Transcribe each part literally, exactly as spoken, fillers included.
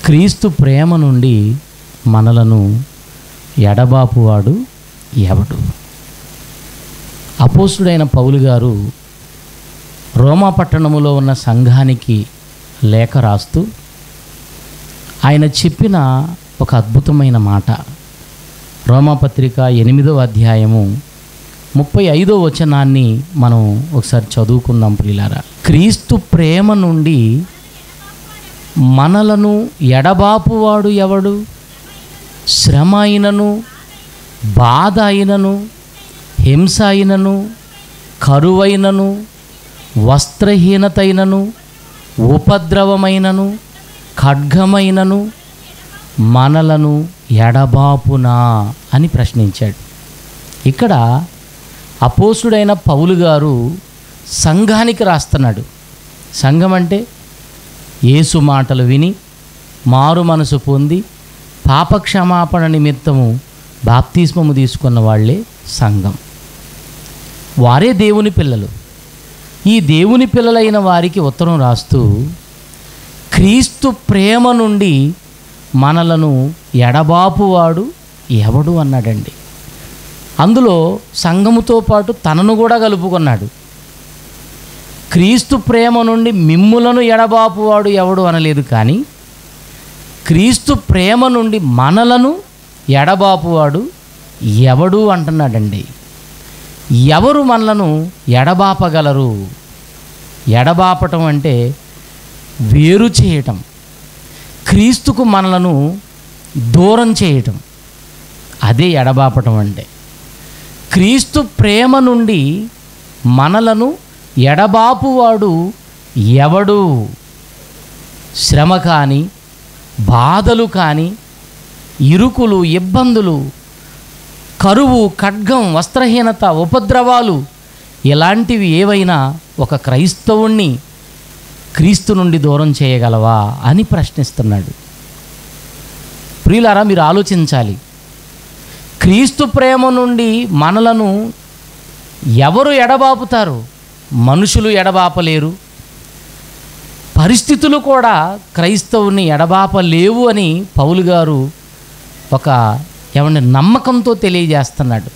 క్రీస్తు ప్రేమ నుండి మనలను ఎడబాపువాడు ఎవడు? అపోస్తుడైన పౌలు గారు రోమా పట్టణములో ఉన్న సంఘానికి లేఖ రాస్తూ ఆయన చెప్పిన ఒక అద్భుతమైన మాట, రోమాపత్రిక ఎనిమిదవ అధ్యాయము ముప్పై ఐదో వచనాన్ని మనం ఒకసారి చదువుకుందాం ప్రియులారా. క్రీస్తు ప్రేమ నుండి మనలను ఎడబాపువాడు ఎవడు? శ్రమ అయినను, బాధ అయినను, హింస అయినను, కరువైనను, వస్త్రహీనతైనను, ఉపద్రవమైనను, ఖడ్గమైనను మనలను ఎడబాపునా అని ప్రశ్నించాడు. ఇక్కడ అపోస్తుడైన పౌలు గారు సంఘానికి రాస్తున్నాడు. సంఘం అంటే యేసు మాటలు విని మారు మనసు పొంది పాపక్షమాపణ నిమిత్తము బాప్తిస్మము తీసుకున్న వాళ్ళే సంఘం. వారే దేవుని పిల్లలు. ఈ దేవుని పిల్లలైన వారికి ఉత్తరం రాస్తూ క్రీస్తు ప్రేమ నుండి మనలను ఎడబాపువాడు ఎవడు అన్నాడండి. అందులో సంఘముతో పాటు తనను కూడా కలుపుకున్నాడు. క్రీస్తు ప్రేమ నుండి మిమ్ములను ఎడబాపువాడు ఎవడు అనలేదు, కానీ క్రీస్తు ప్రేమ నుండి మనలను ఎడబాపువాడు ఎవడు అంటున్నాడండి. ఎవరు మనలను ఎడబాపగలరు? ఎడబాపటం అంటే వేరు చేయటం, క్రీస్తుకు మనలను దూరం చేయటం, అదే ఎడబాపటం అంటే. క్రీస్తు ప్రేమ నుండి మనలను ఎడబాపువాడు ఎవడు? శ్రమ కానీ, బాధలు కానీ, ఇరుకులు, ఇబ్బందులు, కరువు, ఖడ్గం, వస్త్రహీనత, ఉపద్రవాలు ఇలాంటివి ఏవైనా ఒక క్రైస్తవుణ్ణి క్రీస్తు నుండి దూరం చేయగలవా అని ప్రశ్నిస్తున్నాడు. ప్రియులారా, మీరు ఆలోచించాలి. క్రీస్తు ప్రేమ నుండి మనలను ఎవరు ఎడబాపుతారు? మనుషులు ఎడబాపలేరు, పరిస్థితులు కూడా క్రైస్తవుని ఎడబాపలేవు అని పౌలు గారు ఒక ఏమంటే నమ్మకంతో తెలియజేస్తున్నాడు.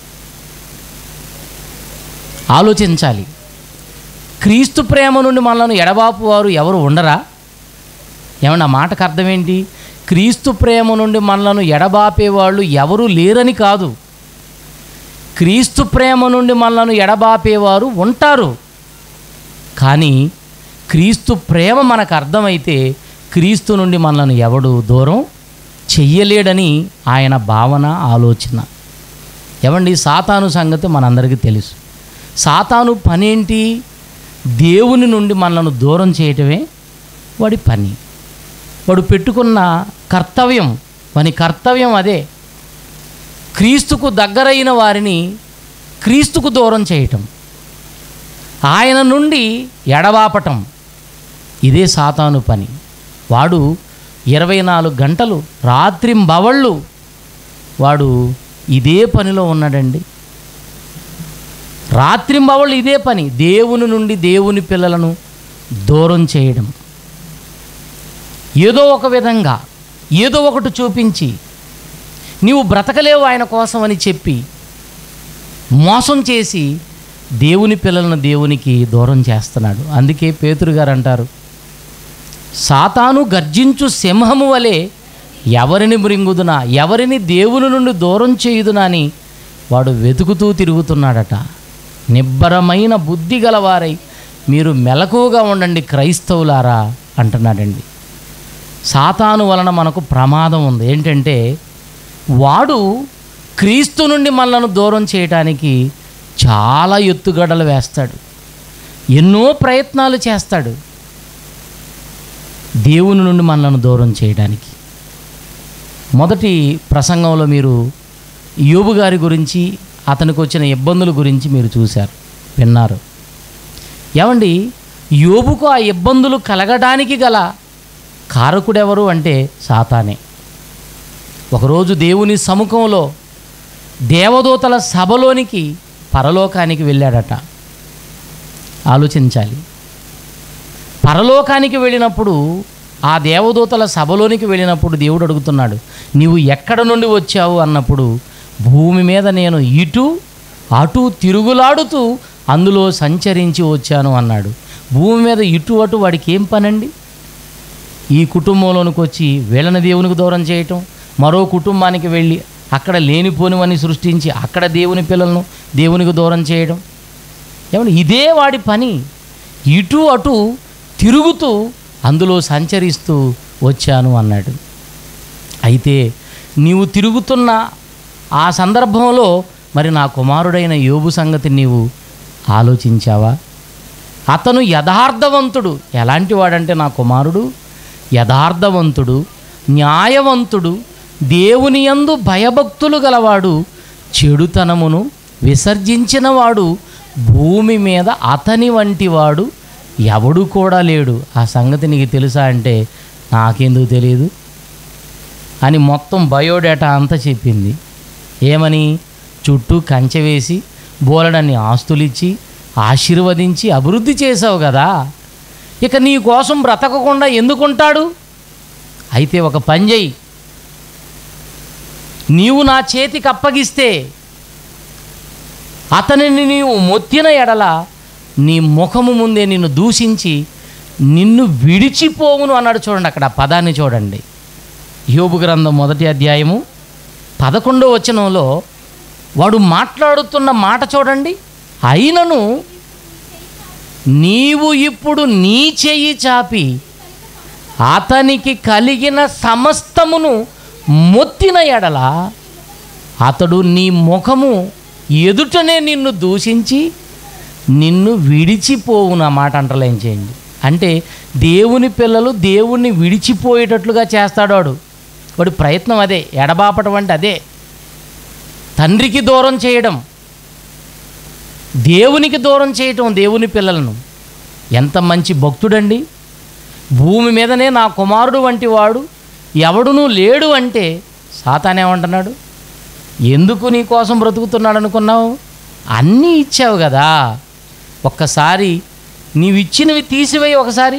ఆలోచించాలి. క్రీస్తు ప్రేమ నుండి మనలను ఎడబాపు వారు ఎవరు ఉండరా? ఏమన్నా మాటకు అర్థం ఏంటి? క్రీస్తు ప్రేమ నుండి మనలను ఎడబాపేవాళ్ళు ఎవరు లేరని కాదు. క్రీస్తు ప్రేమ నుండి మనలను ఎడబాపేవారు ఉంటారు. కానీ క్రీస్తు ప్రేమ మనకు అర్థమైతే క్రీస్తు నుండి మనలను ఎవడు దూరం చెయ్యలేడని ఆయన భావన, ఆలోచన. ఏమండి, సాతాను సంగతి మనందరికీ తెలుసు. సాతాను పనేంటి? దేవుని నుండి మనలను దూరం చేయటమే వాడి పని. వాడు పెట్టుకున్న కర్తవ్యం, వాని కర్తవ్యం అదే. క్రీస్తుకు దగ్గరైన వారిని క్రీస్తుకు దూరం చేయటం, ఆయన నుండి ఎడబాపటం, ఇదే సాతాను పని. వాడు ఇరవై నాలుగు గంటలు రాత్రింబవళ్ళు వాడు ఇదే పనిలో ఉన్నాడండి. రాత్రింబవళ్ళు ఇదే పని, దేవుని నుండి దేవుని పిల్లలను దూరం చేయడం. ఏదో ఒక విధంగా ఏదో ఒకటి చూపించి నీవు బ్రతకలేవు ఆయన కోసం అని చెప్పి మోసం చేసి దేవుని పిల్లలను దేవునికి దూరం చేస్తున్నాడు. అందుకే పేతురు గారు అంటారు, సాతాను గర్జించు సింహము వలె ఎవరిని మృంగుదునా, ఎవరిని దేవుని నుండి దూరం చేయుదునా అని వాడు వెతుకుతూ తిరుగుతున్నాడట. నిబ్బరమైన బుద్ధి గలవారై మీరు మెలకువగా ఉండండి క్రైస్తవులారా అంటున్నాడండి. సాతాను వలన మనకు ప్రమాదం ఉంది. ఏంటంటే వాడు క్రీస్తు నుండి మనలను దూరం చేయటానికి చాలా ఎత్తుగడలు వేస్తాడు, ఎన్నో ప్రయత్నాలు చేస్తాడు దేవుని నుండి మనలను దూరం చేయడానికి. మొదటి ప్రసంగంలో మీరు యోబు గారి గురించి, అతనికి వచ్చిన ఇబ్బందుల గురించి మీరు చూశారు, విన్నారు. ఏమండి, యోబుకు ఆ ఇబ్బందులు కలగడానికి గల కారకుడెవరు అంటే సాతానే. ఒకరోజు దేవుని సముఖంలో దేవదూతల సభలోనికి పరలోకానికి వెళ్ళాడట. ఆలోచించాలి. పరలోకానికి వెళ్ళినప్పుడు ఆ దేవదూతల సభలోనికి వెళ్ళినప్పుడు దేవుడు అడుగుతున్నాడు, నీవు ఎక్కడ నుండి వచ్చావు అన్నప్పుడు, భూమి మీద నేను ఇటు అటు తిరుగులాడుతూ అందులో సంచరించి వచ్చాను అన్నాడు. భూమి మీద ఇటు అటు వాడికి ఏం పనండి? ఈ కుటుంబంలోనికి వచ్చి వీళ్ళని దేవునికి దూరం చేయటం, మరో కుటుంబానికి వెళ్ళి అక్కడ లేనిపోనివన్నీ సృష్టించి అక్కడ దేవుని పిల్లలను దేవునికి దూరం చేయడం, ఏమన్నా ఇదే వాడి పని. ఇటు అటు తిరుగుతూ అందులో సంచరిస్తూ వచ్చాను అన్నాడు. అయితే నీవు తిరుగుతున్న ఆ సందర్భంలో మరి నా కుమారుడైన యోబు సంగతి నీవు ఆలోచించావా? అతను యథార్థవంతుడు. ఎలాంటి వాడంటే నా కుమారుడు యథార్థవంతుడు, న్యాయవంతుడు, దేవుని యందు భయభక్తులు గలవాడు, చెడుతనమును విసర్జించినవాడు, భూమి మీద అతని వంటి వాడు ఎవడు కూడా లేడు. ఆ సంగతి నీకు తెలుసా అంటే, నాకెందుకు తెలియదు అని మొత్తం బయోడేటా అంతా చెప్పింది. ఏమని? చుట్టూ కంచె వేసి బోలెడన్ని ఆస్తులిచ్చి ఆశీర్వదించి అభివృద్ధి చేసావు కదా, ఇక నీ కోసం బ్రతకకుండా ఎందుకుంటాడు? అయితే ఒక పని చెయ్యి, నీవు నా చేతికి అప్పగిస్తే అతనిని నీవు మొత్తిన ఎడల నీ ముఖము ముందే నిన్ను దూషించి నిన్ను విడిచిపోవును అన్నాడు. చూడండి అక్కడ ఆ పదాన్ని చూడండి. యోబు గ్రంథం మొదటి అధ్యాయము పదకొండో వచనంలో వాడు మాట్లాడుతున్న మాట చూడండి. అయినను నీవు ఇప్పుడు నీ చెయ్యి చాపి అతనికి కలిగిన సమస్తమును మొత్తిన ఎడల అతడు నీ ముఖము ఎదుటనే నిన్ను దూషించి నిన్ను విడిచిపోవును. ఆ మాట అంటర్లైన్ చేయండి. అంటే దేవుని పిల్లలు దేవుణ్ణి విడిచిపోయేటట్లుగా చేస్తాడు వాడు. వాడి ప్రయత్నం అదే. ఎడబాపటం అంటే అదే, తండ్రికి దూరం చేయడం, దేవునికి దూరం చేయటం దేవుని పిల్లలను. ఎంత మంచి భక్తుడండి! భూమి మీదనే నా కుమారుడు వంటి వాడు ఎవడునూ లేడు అంటే సాతానేమంటున్నాడు? ఎందుకు నీ కోసం బ్రతుకుతున్నాడు అనుకున్నావు? అన్నీ ఇచ్చావు కదా, ఒక్కసారి నీవు ఇచ్చినవి తీసివేయి. ఒకసారి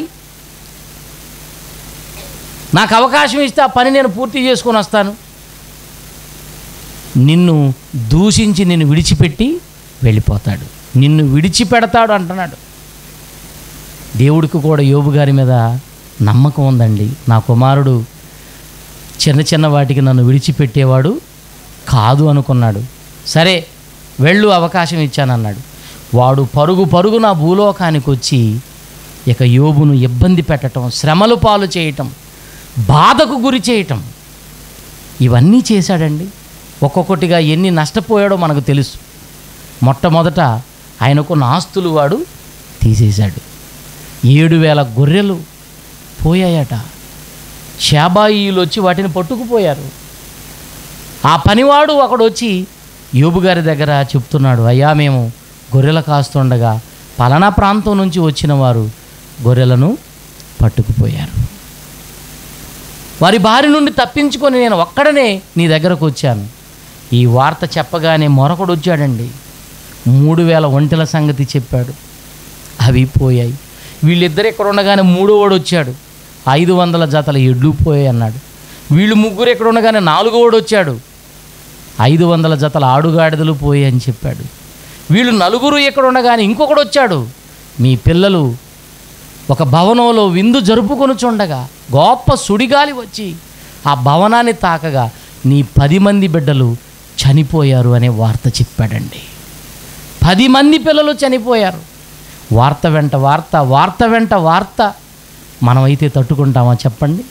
నాకు అవకాశం ఇస్తే ఆ పని నేను పూర్తి చేసుకొని వస్తాను. నిన్ను దూషించి నిన్ను విడిచిపెట్టి వెళ్ళిపోతాడు, నిన్ను విడిచిపెడతాడు అంటున్నాడు. దేవుడికి కూడా యోబు గారి మీద నమ్మకం ఉందండి. నా కుమారుడు చిన్న చిన్న వాటికి నన్ను విడిచిపెట్టేవాడు కాదు అనుకున్నాడు. సరే వెళ్ళు, అవకాశం ఇచ్చానన్నాడు. వాడు పరుగు పరుగు నా భూలోకానికి వచ్చి ఇక యోబును ఇబ్బంది పెట్టడం, శ్రమలు పాలు చేయటం, బాధకు గురి చేయటం, ఇవన్నీ చేశాడండి. ఒక్కొక్కటిగా ఎన్ని నష్టపోయాడో మనకు తెలుసు. మొట్టమొదట ఆయనకున్న ఆస్తులు వాడు తీసేశాడు. ఏడు వేల గొర్రెలు పోయాయట. షాబాయిలు వచ్చి వాటిని పట్టుకుపోయారు. ఆ పనివాడు ఒకడు వచ్చి యోబు గారి దగ్గర చెప్తున్నాడు, అయ్యా మేము గొర్రెల కాస్తుండగా పలానా ప్రాంతం నుంచి వచ్చిన వారు గొర్రెలను పట్టుకుపోయారు. వారి బారి నుండి తప్పించుకొని నేను ఒక్కడనే నీ దగ్గరకు వచ్చాను. ఈ వార్త చెప్పగానే మరొకడు వచ్చాడండి. మూడు వేల ఒంటెల సంగతి చెప్పాడు. అవి పోయాయి. వీళ్ళిద్దరు ఎక్కడ ఉండగానే మూడో వాడు వచ్చాడు. ఐదు వందల జతల ఎడ్లు పోయాయి అన్నాడు. వీళ్ళు ముగ్గురు ఎక్కడ ఉండగానే నాలుగో వాడు వచ్చాడు. ఐదు వందల జతల ఆడుగాడిదలు పోయాయి అని చెప్పాడు. వీళ్ళు నలుగురు ఎక్కడ ఉండగానే ఇంకొకడు వచ్చాడు. మీ పిల్లలు ఒక భవనంలో విందు జరుపుకొని చుండగా గొప్ప సుడిగాలి వచ్చి ఆ భవనాన్ని తాకగా నీ పది మంది బిడ్డలు చనిపోయారు అనే వార్త చెప్పాడండి. పది మంది పిల్లలు చనిపోయారు. వార్త వెంట వార్త, వార్త వెంట వార్త. మనమైతే తట్టుకుంటామా చెప్పండి?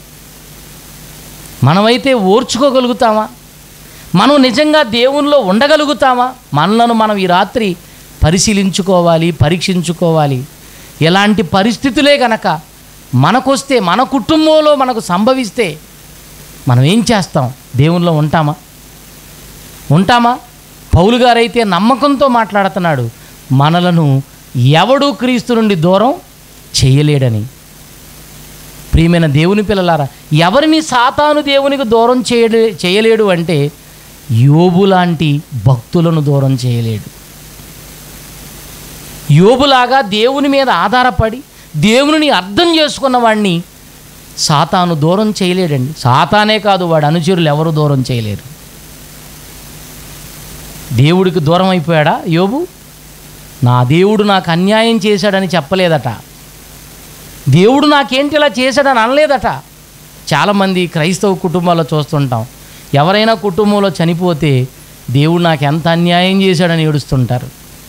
మనమైతే ఓర్చుకోగలుగుతామా? మనం నిజంగా దేవునిలో ఉండగలుగుతామా? మనలను మనం ఈ రాత్రి పరిశీలించుకోవాలి, పరీక్షించుకోవాలి. ఎలాంటి పరిస్థితులే గనక మనకొస్తే, మన కుటుంబంలో మనకు సంభవిస్తే మనం ఏం చేస్తాం? దేవునిలో ఉంటామా? ఉంటామా? పౌలు గారైతే నమ్మకంతో మాట్లాడుతున్నాడు, మనలను ఎవడు క్రీస్తు నుండి దూరం చేయలేడని. ప్రియమైన దేవుని పిల్లలారా, ఎవరిని సాతాను దేవునికి దూరం చేయలే చేయలేడు అంటే యోబు లాంటి భక్తులను దూరం చేయలేడు. యోబులాగా దేవుని మీద ఆధారపడి దేవునిని అర్థం చేసుకున్న వాడిని సాతాను దూరం చేయలేడండి. సాతానే కాదు, వాడు అనుచరులు ఎవరు దూరం చేయలేరు. దేవుడికి దూరం అయిపోయాడా యోబు? నా దేవుడు నాకు అన్యాయం చేశాడని చెప్పలేదట. దేవుడు నాకేంటి ఇలా చేశాడని అనలేదట. చాలామంది క్రైస్తవ కుటుంబాల్లో చూస్తుంటాం, ఎవరైనా కుటుంబంలో చనిపోతే దేవుడు నాకు ఎంత అన్యాయం చేశాడని ఏడుస్తుంటారు.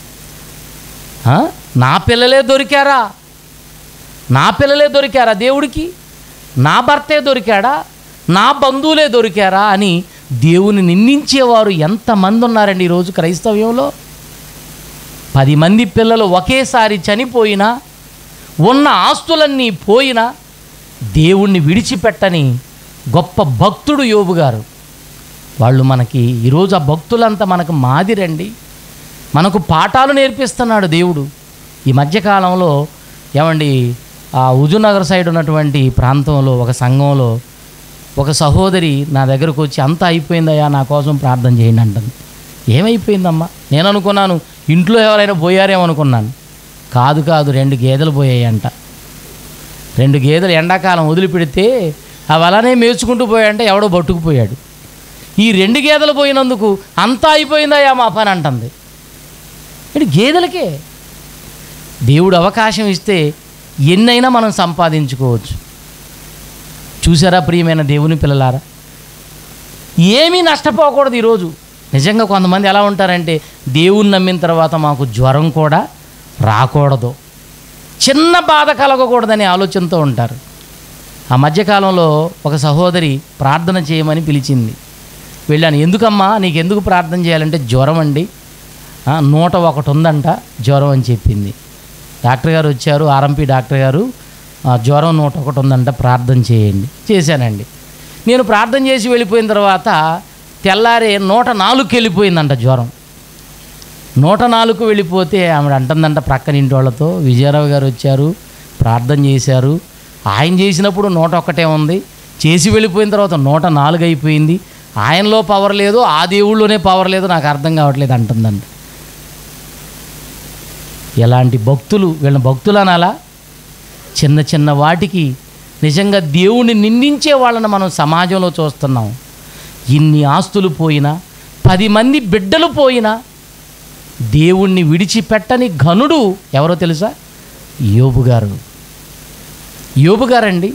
నా పిల్లలే దొరికారా, నా పిల్లలే దొరికారా దేవుడికి, నా భర్తే దొరికాడా, నా బంధువులే దొరికారా అని దేవుని నిందించేవారు ఎంతమంది ఉన్నారండి ఈరోజు క్రైస్తవ్యంలో. పది మంది పిల్లలు ఒకేసారి చనిపోయినా, ఉన్న ఆస్తులన్నీ పోయినా దేవుణ్ణి విడిచిపెట్టని గొప్ప భక్తుడు యోబు గారు. వాళ్ళు మనకి ఈరోజు ఆ భక్తులంతా మనకు మాదిరండి. మనకు పాఠాలు నేర్పిస్తున్నాడు దేవుడు. ఈ మధ్యకాలంలో ఏమండి, ఆ హుజూర్నగర్ సైడ్ ఉన్నటువంటి ప్రాంతంలో ఒక సంఘంలో ఒక సహోదరి నా దగ్గరకు వచ్చి, అంతా అయిపోయిందయ్యా నా కోసం ప్రార్థన చేయండి అంటుంది. ఏమైపోయిందమ్మా? నేను అనుకున్నాను ఇంట్లో ఎవరైనా పోయారేమో అనుకున్నాను. కాదు కాదు రెండు గేదెలు పోయాయి అంట. రెండు గేదెలు ఎండాకాలం వదిలిపెడితే అవి అలానే మేచుకుంటూ పోయాయంటే ఎవడో పట్టుకుపోయాడు. ఈ రెండు గేదెలు పోయినందుకు అంతా అయిపోయిందయ్యా మా పని అంటుంది. ఇటు గేదెలకే దేవుడు అవకాశం ఇస్తే ఎన్నైనా మనం సంపాదించుకోవచ్చు. చూసారా ప్రియమైన దేవుని పిల్లలారా, ఏమీ నష్టపోకూడదు ఈరోజు. నిజంగా కొంతమంది ఎలా ఉంటారంటే, దేవుని నమ్మిన తర్వాత మాకు జ్వరం కూడా రాకూడదు, చిన్న బాధ కలగకూడదనే ఆలోచనతో ఉంటారు. ఆ మధ్యకాలంలో ఒక సహోదరి ప్రార్థన చేయమని పిలిచింది. వెళ్ళాను. ఎందుకమ్మా నీకెందుకు ప్రార్థన చేయాలంటే, జ్వరం అండి, నూట ఒకటి ఉందంట జ్వరం అని చెప్పింది. డాక్టర్ గారు వచ్చారు, ఆర్ఎంపీ డాక్టర్ గారు, జ్వరం నూట ఒకటి ఉందంట ప్రార్థన చేయండి. చేశానండి. నేను ప్రార్థన చేసి వెళ్ళిపోయిన తర్వాత తెల్లారే నూట నాలుగుకి వెళ్ళిపోయిందంట జ్వరం. నూట నాలుగు వెళ్ళిపోతే ఆమె అంటుందంట ప్రక్కన ఇంటి వాళ్ళతో, విజయరావు గారు వచ్చారు ప్రార్థన చేశారు, ఆయన చేసినప్పుడు నూట ఒకటే ఉంది, చేసి వెళ్ళిపోయిన తర్వాత నూట నాలుగు అయిపోయింది, ఆయనలో పవర్ లేదు, ఆ దేవుళ్ళలోనే పవర్ లేదు, నాకు అర్థం కావట్లేదు అంటుందంట. ఎలాంటి భక్తులు, వీళ్ళ భక్తులు అనాలా? చిన్న చిన్న వాటికి నిజంగా దేవుణ్ణి నిందించే వాళ్ళని మనం సమాజంలో చూస్తున్నాం. ఇన్ని ఆస్తులు పోయినా, పది మంది బిడ్డలు పోయినా దేవుణ్ణి విడిచిపెట్టని ఘనుడు ఎవరో తెలుసా? యోబు గారు. యోబు గారండి.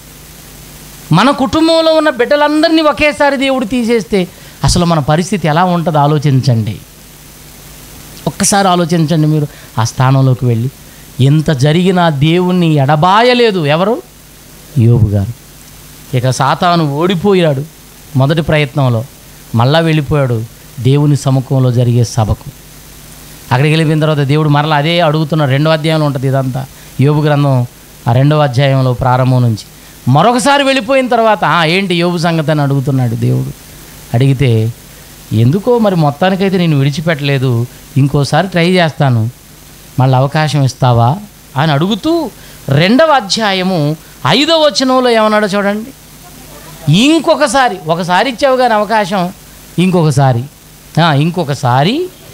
మన కుటుంబంలో ఉన్న బిడ్డలందరినీ ఒకేసారి దేవుడు తీసేస్తే అసలు మన పరిస్థితి ఎలా ఉంటుందో ఆలోచించండి. ఒక్కసారి ఆలోచించండి మీరు ఆ స్థానంలోకి వెళ్ళి. ఎంత జరిగినా దేవుణ్ణి ఎడబాయలేదు ఎవరు? యోబు గారు. ఇక సాతాను ఓడిపోయాడు మొదటి ప్రయత్నంలో, మళ్ళా వెళ్ళిపోయాడు దేవుని సముఖంలో జరిగే సభకు. అక్కడికి వెళ్ళిపోయిన తర్వాత దేవుడు మరలా అదే అడుగుతున్నాడు. రెండో అధ్యాయంలో ఉంటుంది ఇదంతా, యోబు గ్రంథం ఆ రెండవ అధ్యాయంలో ప్రారంభం నుంచి. మరొకసారి వెళ్ళిపోయిన తర్వాత ఏంటి యోబు సంగతి అని అడుగుతున్నాడు దేవుడు. అడిగితే, ఎందుకో మరి మొత్తానికైతే నేను విడిచిపెట్టలేదు, ఇంకోసారి ట్రై చేస్తాను, మళ్ళీ అవకాశం ఇస్తావా అని అడుగుతూ రెండవ అధ్యాయము ఐదవ వచనంలో ఏమన్నాడో చూడండి. ఇంకొకసారి, ఒకసారి ఇచ్చావు కానీ అవకాశం, ఇంకొకసారి ఇంకొకసారి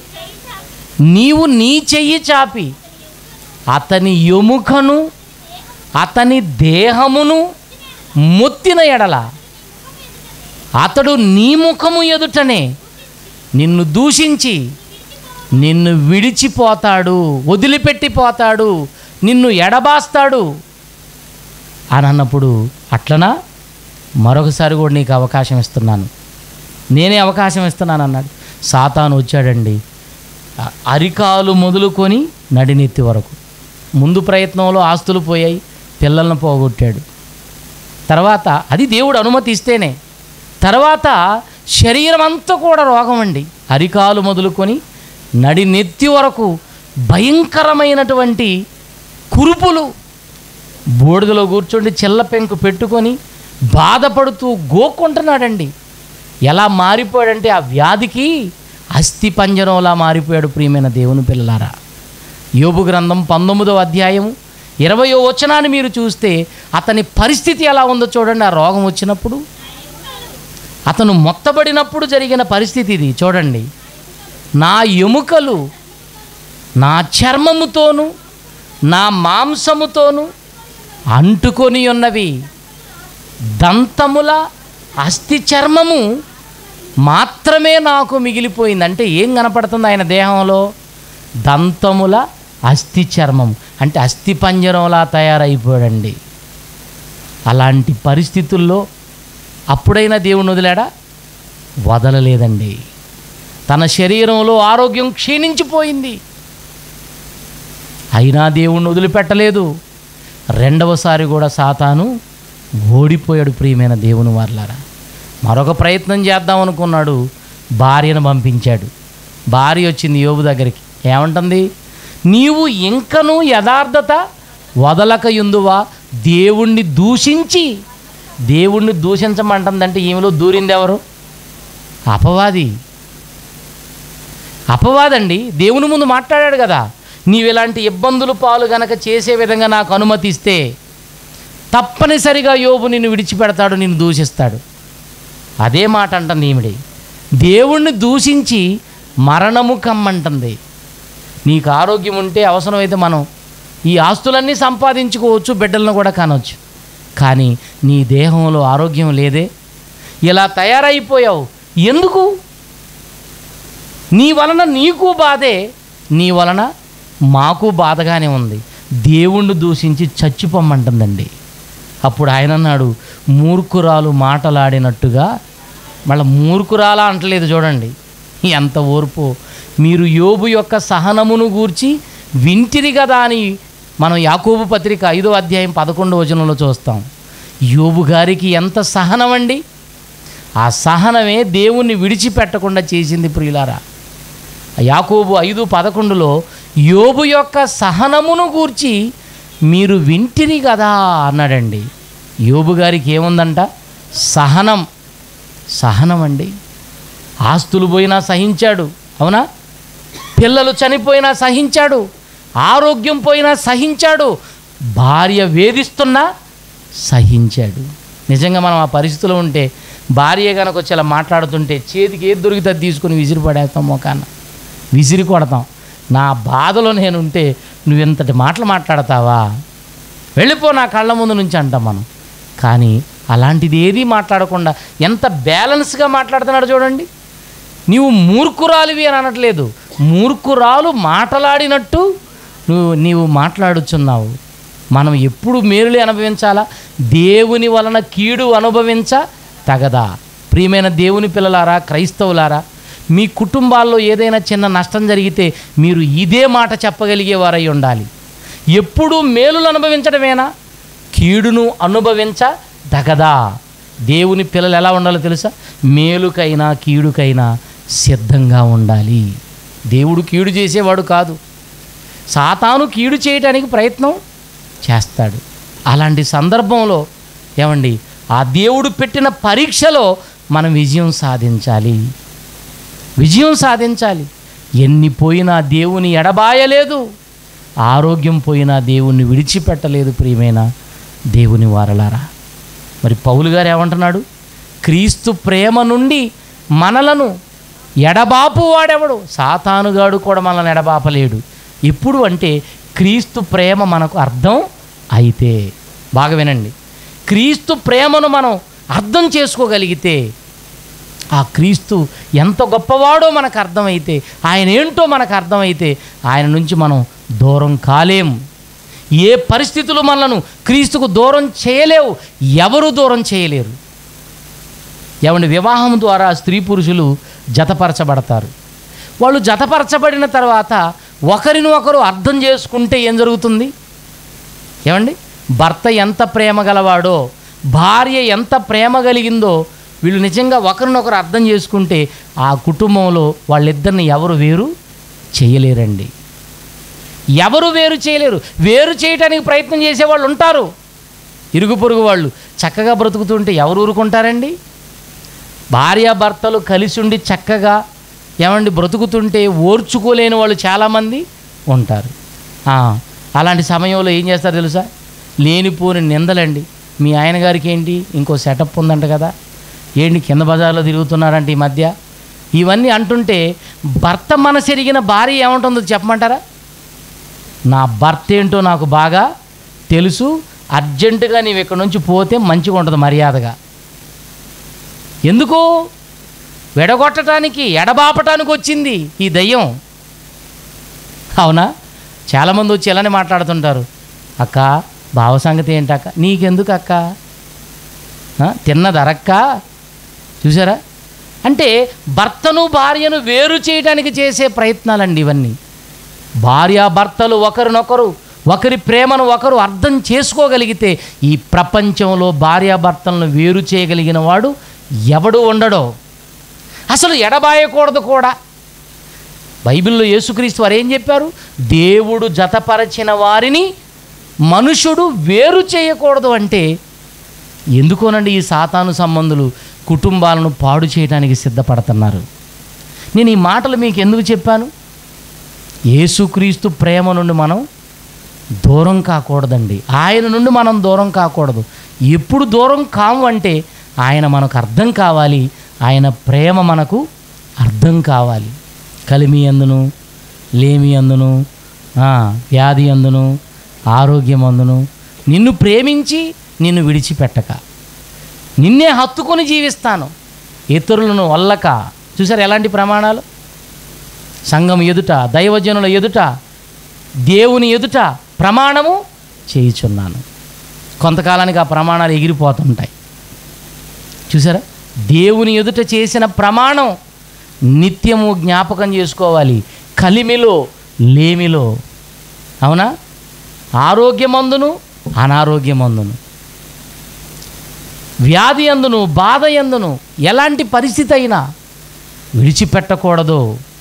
నీవు నీ చెయ్యి చాపి అతని ఎముకను అతని దేహమును మొత్తిన ఎడల అతడు నీ ముఖము ఎదుటనే నిన్ను దూషించి నిన్ను విడిచిపోతాడు, వదిలిపెట్టిపోతాడు, నిన్ను ఎడబాస్తాడు అని అన్నప్పుడు, అట్లనా మరొకసారి కూడా నీకు అవకాశం ఇస్తున్నాను, నేనే అవకాశం ఇస్తున్నాను అన్నాడు. సాతాను వచ్చాడండి, అరికాలు మొదలుకొని నడినెత్తి వరకు. ముందు ప్రయత్నంలో ఆస్తులు పోయాయి, పిల్లలను పోగొట్టాడు. తర్వాత అది దేవుడు అనుమతి ఇస్తేనే. తర్వాత శరీరం అంతా కూడా రోగం అండి. అరికాలు మొదలుకొని నడినెత్తి వరకు భయంకరమైనటువంటి కురుపులు. బూడిదలో కూర్చోండి చిల్ల పెంకు పెట్టుకొని బాధపడుతూ గోక్కుంటున్నాడండి. ఎలా మారిపోయాడంటే ఆ వ్యాధికి అస్థి పంజరంలా మారిపోయాడు. ప్రియమైన దేవుని పిల్లలారా, యోబు గ్రంథం పంతొమ్మిదవ అధ్యాయము ఇరవయో వచనాన్ని మీరు చూస్తే అతని పరిస్థితి ఎలా ఉందో చూడండి. ఆ రోగం వచ్చినప్పుడు, అతను మొత్తబడినప్పుడు జరిగిన పరిస్థితి ఇది చూడండి. నా ఎముకలు నా చర్మముతోను నా మాంసముతోను అంటుకొని ఉన్నవి, దంతముల అస్థి చర్మము మాత్రమే నాకు మిగిలిపోయింది. అంటే ఏం కనపడుతుంది ఆయన దేహంలో? దంతముల అస్థి చర్మం అంటే అస్థి పంజరంలా తయారైపోయాడండి. అలాంటి పరిస్థితుల్లో అప్పుడైనా దేవుని వదిలాడా? వదలలేదండి. తన శరీరంలో ఆరోగ్యం క్షీణించిపోయింది, అయినా దేవుణ్ణి వదిలిపెట్టలేదు. రెండవసారి కూడా సాతాను ఓడిపోయాడు. ప్రియమైన దేవుని వారలారా, మరొక ప్రయత్నం చేద్దాం అనుకున్నాడు. భార్యను పంపించాడు. భార్య వచ్చింది యోబు దగ్గరికి. ఏమంటుంది? నీవు ఇంకనూ యథార్థత వదలక యుందువా? దేవుణ్ణి దూషించి, దేవుణ్ణి దూషించమంటుందంటే ఈమెలో దూరింది ఎవరు? అపవాది. అపవాదండి. దేవుని ముందు మాట్లాడాడు కదా, నీవు ఇలాంటి ఇబ్బందులు పాలు గనక చేసే విధంగా నాకు అనుమతిస్తే తప్పనిసరిగా యోబు నిన్ను విడిచిపెడతాడు, నిన్ను దూషిస్తాడు. అదే మాట అంటుంది ఈమిడి. దేవుణ్ణి దూషించి మరణము కమ్మంటుంది. నీకు ఆరోగ్యం ఉంటే అవసరమైతే మనం ఈ ఆస్తులన్నీ సంపాదించుకోవచ్చు, బిడ్డలను కూడా కానొచ్చు. కానీ నీ దేహంలో ఆరోగ్యం లేదే, ఇలా తయారైపోయావు. ఎందుకు? నీ వలన నీకు బాధే, నీ వలన మాకు బాధగానే ఉంది. దేవుణ్ణి దూషించి చచ్చిపోమ్మంటుందండి. అప్పుడు ఆయన అన్నాడు, మూర్ఖురాలు మాటలాడినట్టుగా. మళ్ళీ మూర్ఖురాలా అంటలేదు, చూడండి ఎంత ఓర్పు. మీరు యోబు యొక్క సహనమును గూర్చి వింటిరి కదా అని మనం యాకోబు పత్రిక ఐదో అధ్యాయం పదకొండవ వచనంలో చూస్తాం. యోబు గారికి ఎంత సహనం అండి. ఆ సహనమే దేవుణ్ణి విడిచిపెట్టకుండా చేసింది. ప్రియులారా, యాకోబు ఐదు పదకొండులో యోబు యొక్క సహనమును గూర్చి మీరు వింటిరి కదా అన్నాడండి. యోబు గారికి ఏముందంట? సహనం. సహనం అండి. ఆస్తులు పోయినా సహించాడు, అవునా? పిల్లలు చనిపోయినా సహించాడు, ఆరోగ్యం పోయినా సహించాడు, భార్య వేధిస్తున్నా సహించాడు. నిజంగా మనం ఆ పరిస్థితిలో ఉంటే, భార్య కనుక వచ్చి అలా మాట్లాడుతుంటే చేతికి ఏది దొరికితే తీసుకుని విసిరి పడేస్తాం, మొకాన విసిరి కొడతాం. నా బాధలో నేను ఉంటే నువ్వు ఇంతటి మాటలు మాట్లాడతావా, వెళ్ళిపో నా కళ్ళ ముందు నుంచి అంటాం మనం. కానీ అలాంటిది ఏదీ మాట్లాడకుండా ఎంత బ్యాలెన్స్గా మాట్లాడుతున్నాడు చూడండి. నీవు మూర్ఖురాలివి అని అనట్లేదు, మూర్ఖురాలు మాటలాడినట్టు నువ్వు నీవు మాట్లాడుచున్నావు. మనం ఎప్పుడు మేలులే అనుభవించాలా? దేవుని వలన కీడు అనుభవించ తగదా? ప్రియమైన దేవుని పిల్లలారా, క్రైస్తవులారా, మీ కుటుంబాల్లో ఏదైనా చిన్న నష్టం జరిగితే మీరు ఇదే మాట చెప్పగలిగేవారై ఉండాలి. ఎప్పుడూ మేలులు అనుభవించడమేనా? కీడును అనుభవించ తగదా? దేవుని పిల్లలు ఎలా ఉండాలో తెలుసా? మేలుకైనా కీడుకైనా సిద్ధంగా ఉండాలి. దేవుడు కీడు చేసేవాడు కాదు, సాతాను కీడు చేయడానికి ప్రయత్నం చేస్తాడు. అలాంటి సందర్భంలో ఏమండి, ఆ దేవుడు పెట్టిన పరీక్షలో మనం విజయం సాధించాలి, విజయం సాధించాలి. ఎన్ని పోయినా దేవుని ఎడబాయలేదు, ఆరోగ్యం పోయినా దేవుణ్ణి విడిచిపెట్టలేదు. ప్రియమైన దేవుని వారలారా, మరి పౌలు గారు ఏమంటున్నాడు? క్రీస్తు ప్రేమ నుండి మనలను ఎడబాపు వాడెవడు? సాతానుగాడు కూడా మనల్ని ఎడబాపలేడు. ఎప్పుడు అంటే క్రీస్తు ప్రేమ మనకు అర్థం అయితే. బాగా వినండి, క్రీస్తు ప్రేమను మనం అర్థం చేసుకోగలిగితే, ఆ క్రీస్తు ఎంత గొప్పవాడో మనకు అర్థమైతే, ఆయన ఏంటో మనకు అర్థమైతే, ఆయన నుంచి మనం దూరం కాలేం. ఏ పరిస్థితులు మనలను క్రీస్తుకు దూరం చేయలేవు, ఎవరు దూరం చేయలేరు. ఏమండి, వివాహం ద్వారా స్త్రీ పురుషులు జతపరచబడతారు. వాళ్ళు జతపరచబడిన తర్వాత ఒకరిని ఒకరు అర్థం చేసుకుంటే ఏం జరుగుతుంది? ఏమండి, భర్త ఎంత ప్రేమ గలవాడో, భార్య ఎంత ప్రేమ కలిగిందో, వీళ్ళు నిజంగా ఒకరినొకరు అర్థం చేసుకుంటే ఆ కుటుంబంలో వాళ్ళిద్దరిని ఎవరు వేరు చేయలేరండి. ఎవరు వేరు చేయలేరు. వేరు చేయడానికి ప్రయత్నం చేసేవాళ్ళు ఉంటారు, ఇరుగు పొరుగు వాళ్ళు. చక్కగా బ్రతుకుతుంటే ఎవరు ఊరుకుంటారండి? భార్యాభర్తలు కలిసి ఉండి చక్కగా ఏమండి బ్రతుకుతుంటే ఓర్చుకోలేని వాళ్ళు చాలామంది ఉంటారు. అలాంటి సమయంలో ఏం చేస్తారు తెలుసా? లేనిపోని నిందలండి. మీ ఆయన గారికి ఏంటి ఇంకో సెటప్ ఉందంట కదా, ఏంటి కింద బజార్లో తిరుగుతున్నారంటే ఈ మధ్య, ఇవన్నీ అంటుంటే భర్త మనసెరిగిన భార్య ఏముంటుందో చెప్పమంటారా? నా భర్త ఏంటో నాకు బాగా తెలుసు, అర్జెంటుగా నీవు ఇక్కడ నుంచి పోతే మంచిగా ఉంటుంది మర్యాదగా. ఎందుకు? వెడగొట్టడానికి, ఎడబాపటానికి వచ్చింది ఈ దయ్యం. అవునా? చాలామంది వచ్చి ఇలానే మాట్లాడుతుంటారు. అక్క భావ సంగతి ఏంటక్క? నీకెందుకు అక్క? తిన్నదరక్క? చూసారా? అంటే భర్తను భార్యను వేరు చేయడానికి చేసే ప్రయత్నాలండి ఇవన్నీ. భార్యాభర్తలు ఒకరినొకరు, ఒకరి ప్రేమను ఒకరు అర్థం చేసుకోగలిగితే ఈ ప్రపంచంలో భార్యాభర్తలను వేరు చేయగలిగిన వాడు ఎవడు ఉండడో. అసలు ఎడబాయకూడదు కూడా. బైబిల్లో యేసుక్రీస్తు వారు ఏం చెప్పారు? దేవుడు జతపరచిన వారిని మనుషుడు వేరు చేయకూడదు అంటే ఎందుకోనండి ఈ సాతాను సంబంధులు కుటుంబాలను పాడు చేయడానికి సిద్ధపడుతున్నారు. నేను ఈ మాటలు మీకు ఎందుకు చెప్పాను? యేసుక్రీస్తు ప్రేమ నుండి మనం దూరం కాకూడదండి. ఆయన నుండి మనం దూరం కాకూడదు. ఎప్పుడు దూరం కాము అంటే ఆయన మనకు అర్థం కావాలి, ఆయన ప్రేమ మనకు అర్థం కావాలి. కలిమి అందును, లేమి అందును, వ్యాధి అందును, ఆరోగ్యం అందును నిన్ను ప్రేమించి నిన్ను విడిచిపెట్టక, నిన్నే హత్తుకొని జీవిస్తాను, ఇతరులను వల్లక. చూసారు ఎలాంటి ప్రమాణాలు? సంఘం ఎదుట, దైవజనుల ఎదుట, దేవుని ఎదుట ప్రమాణము చేయుచున్నాను. కొంతకాలానికి ఆ ప్రమాణాలు ఎగిరిపోతుంటాయి. చూసారా? దేవుని ఎదుట చేసిన ప్రమాణం నిత్యము జ్ఞాపకం చేసుకోవాలి. కలిమిలో, లేమిలో. అవునా? ఆరోగ్యమందును, అనారోగ్యమందును, వ్యాధి అందును, బాధ ఎందును, ఎలాంటి పరిస్థితి అయినా విడిచిపెట్టకూడదు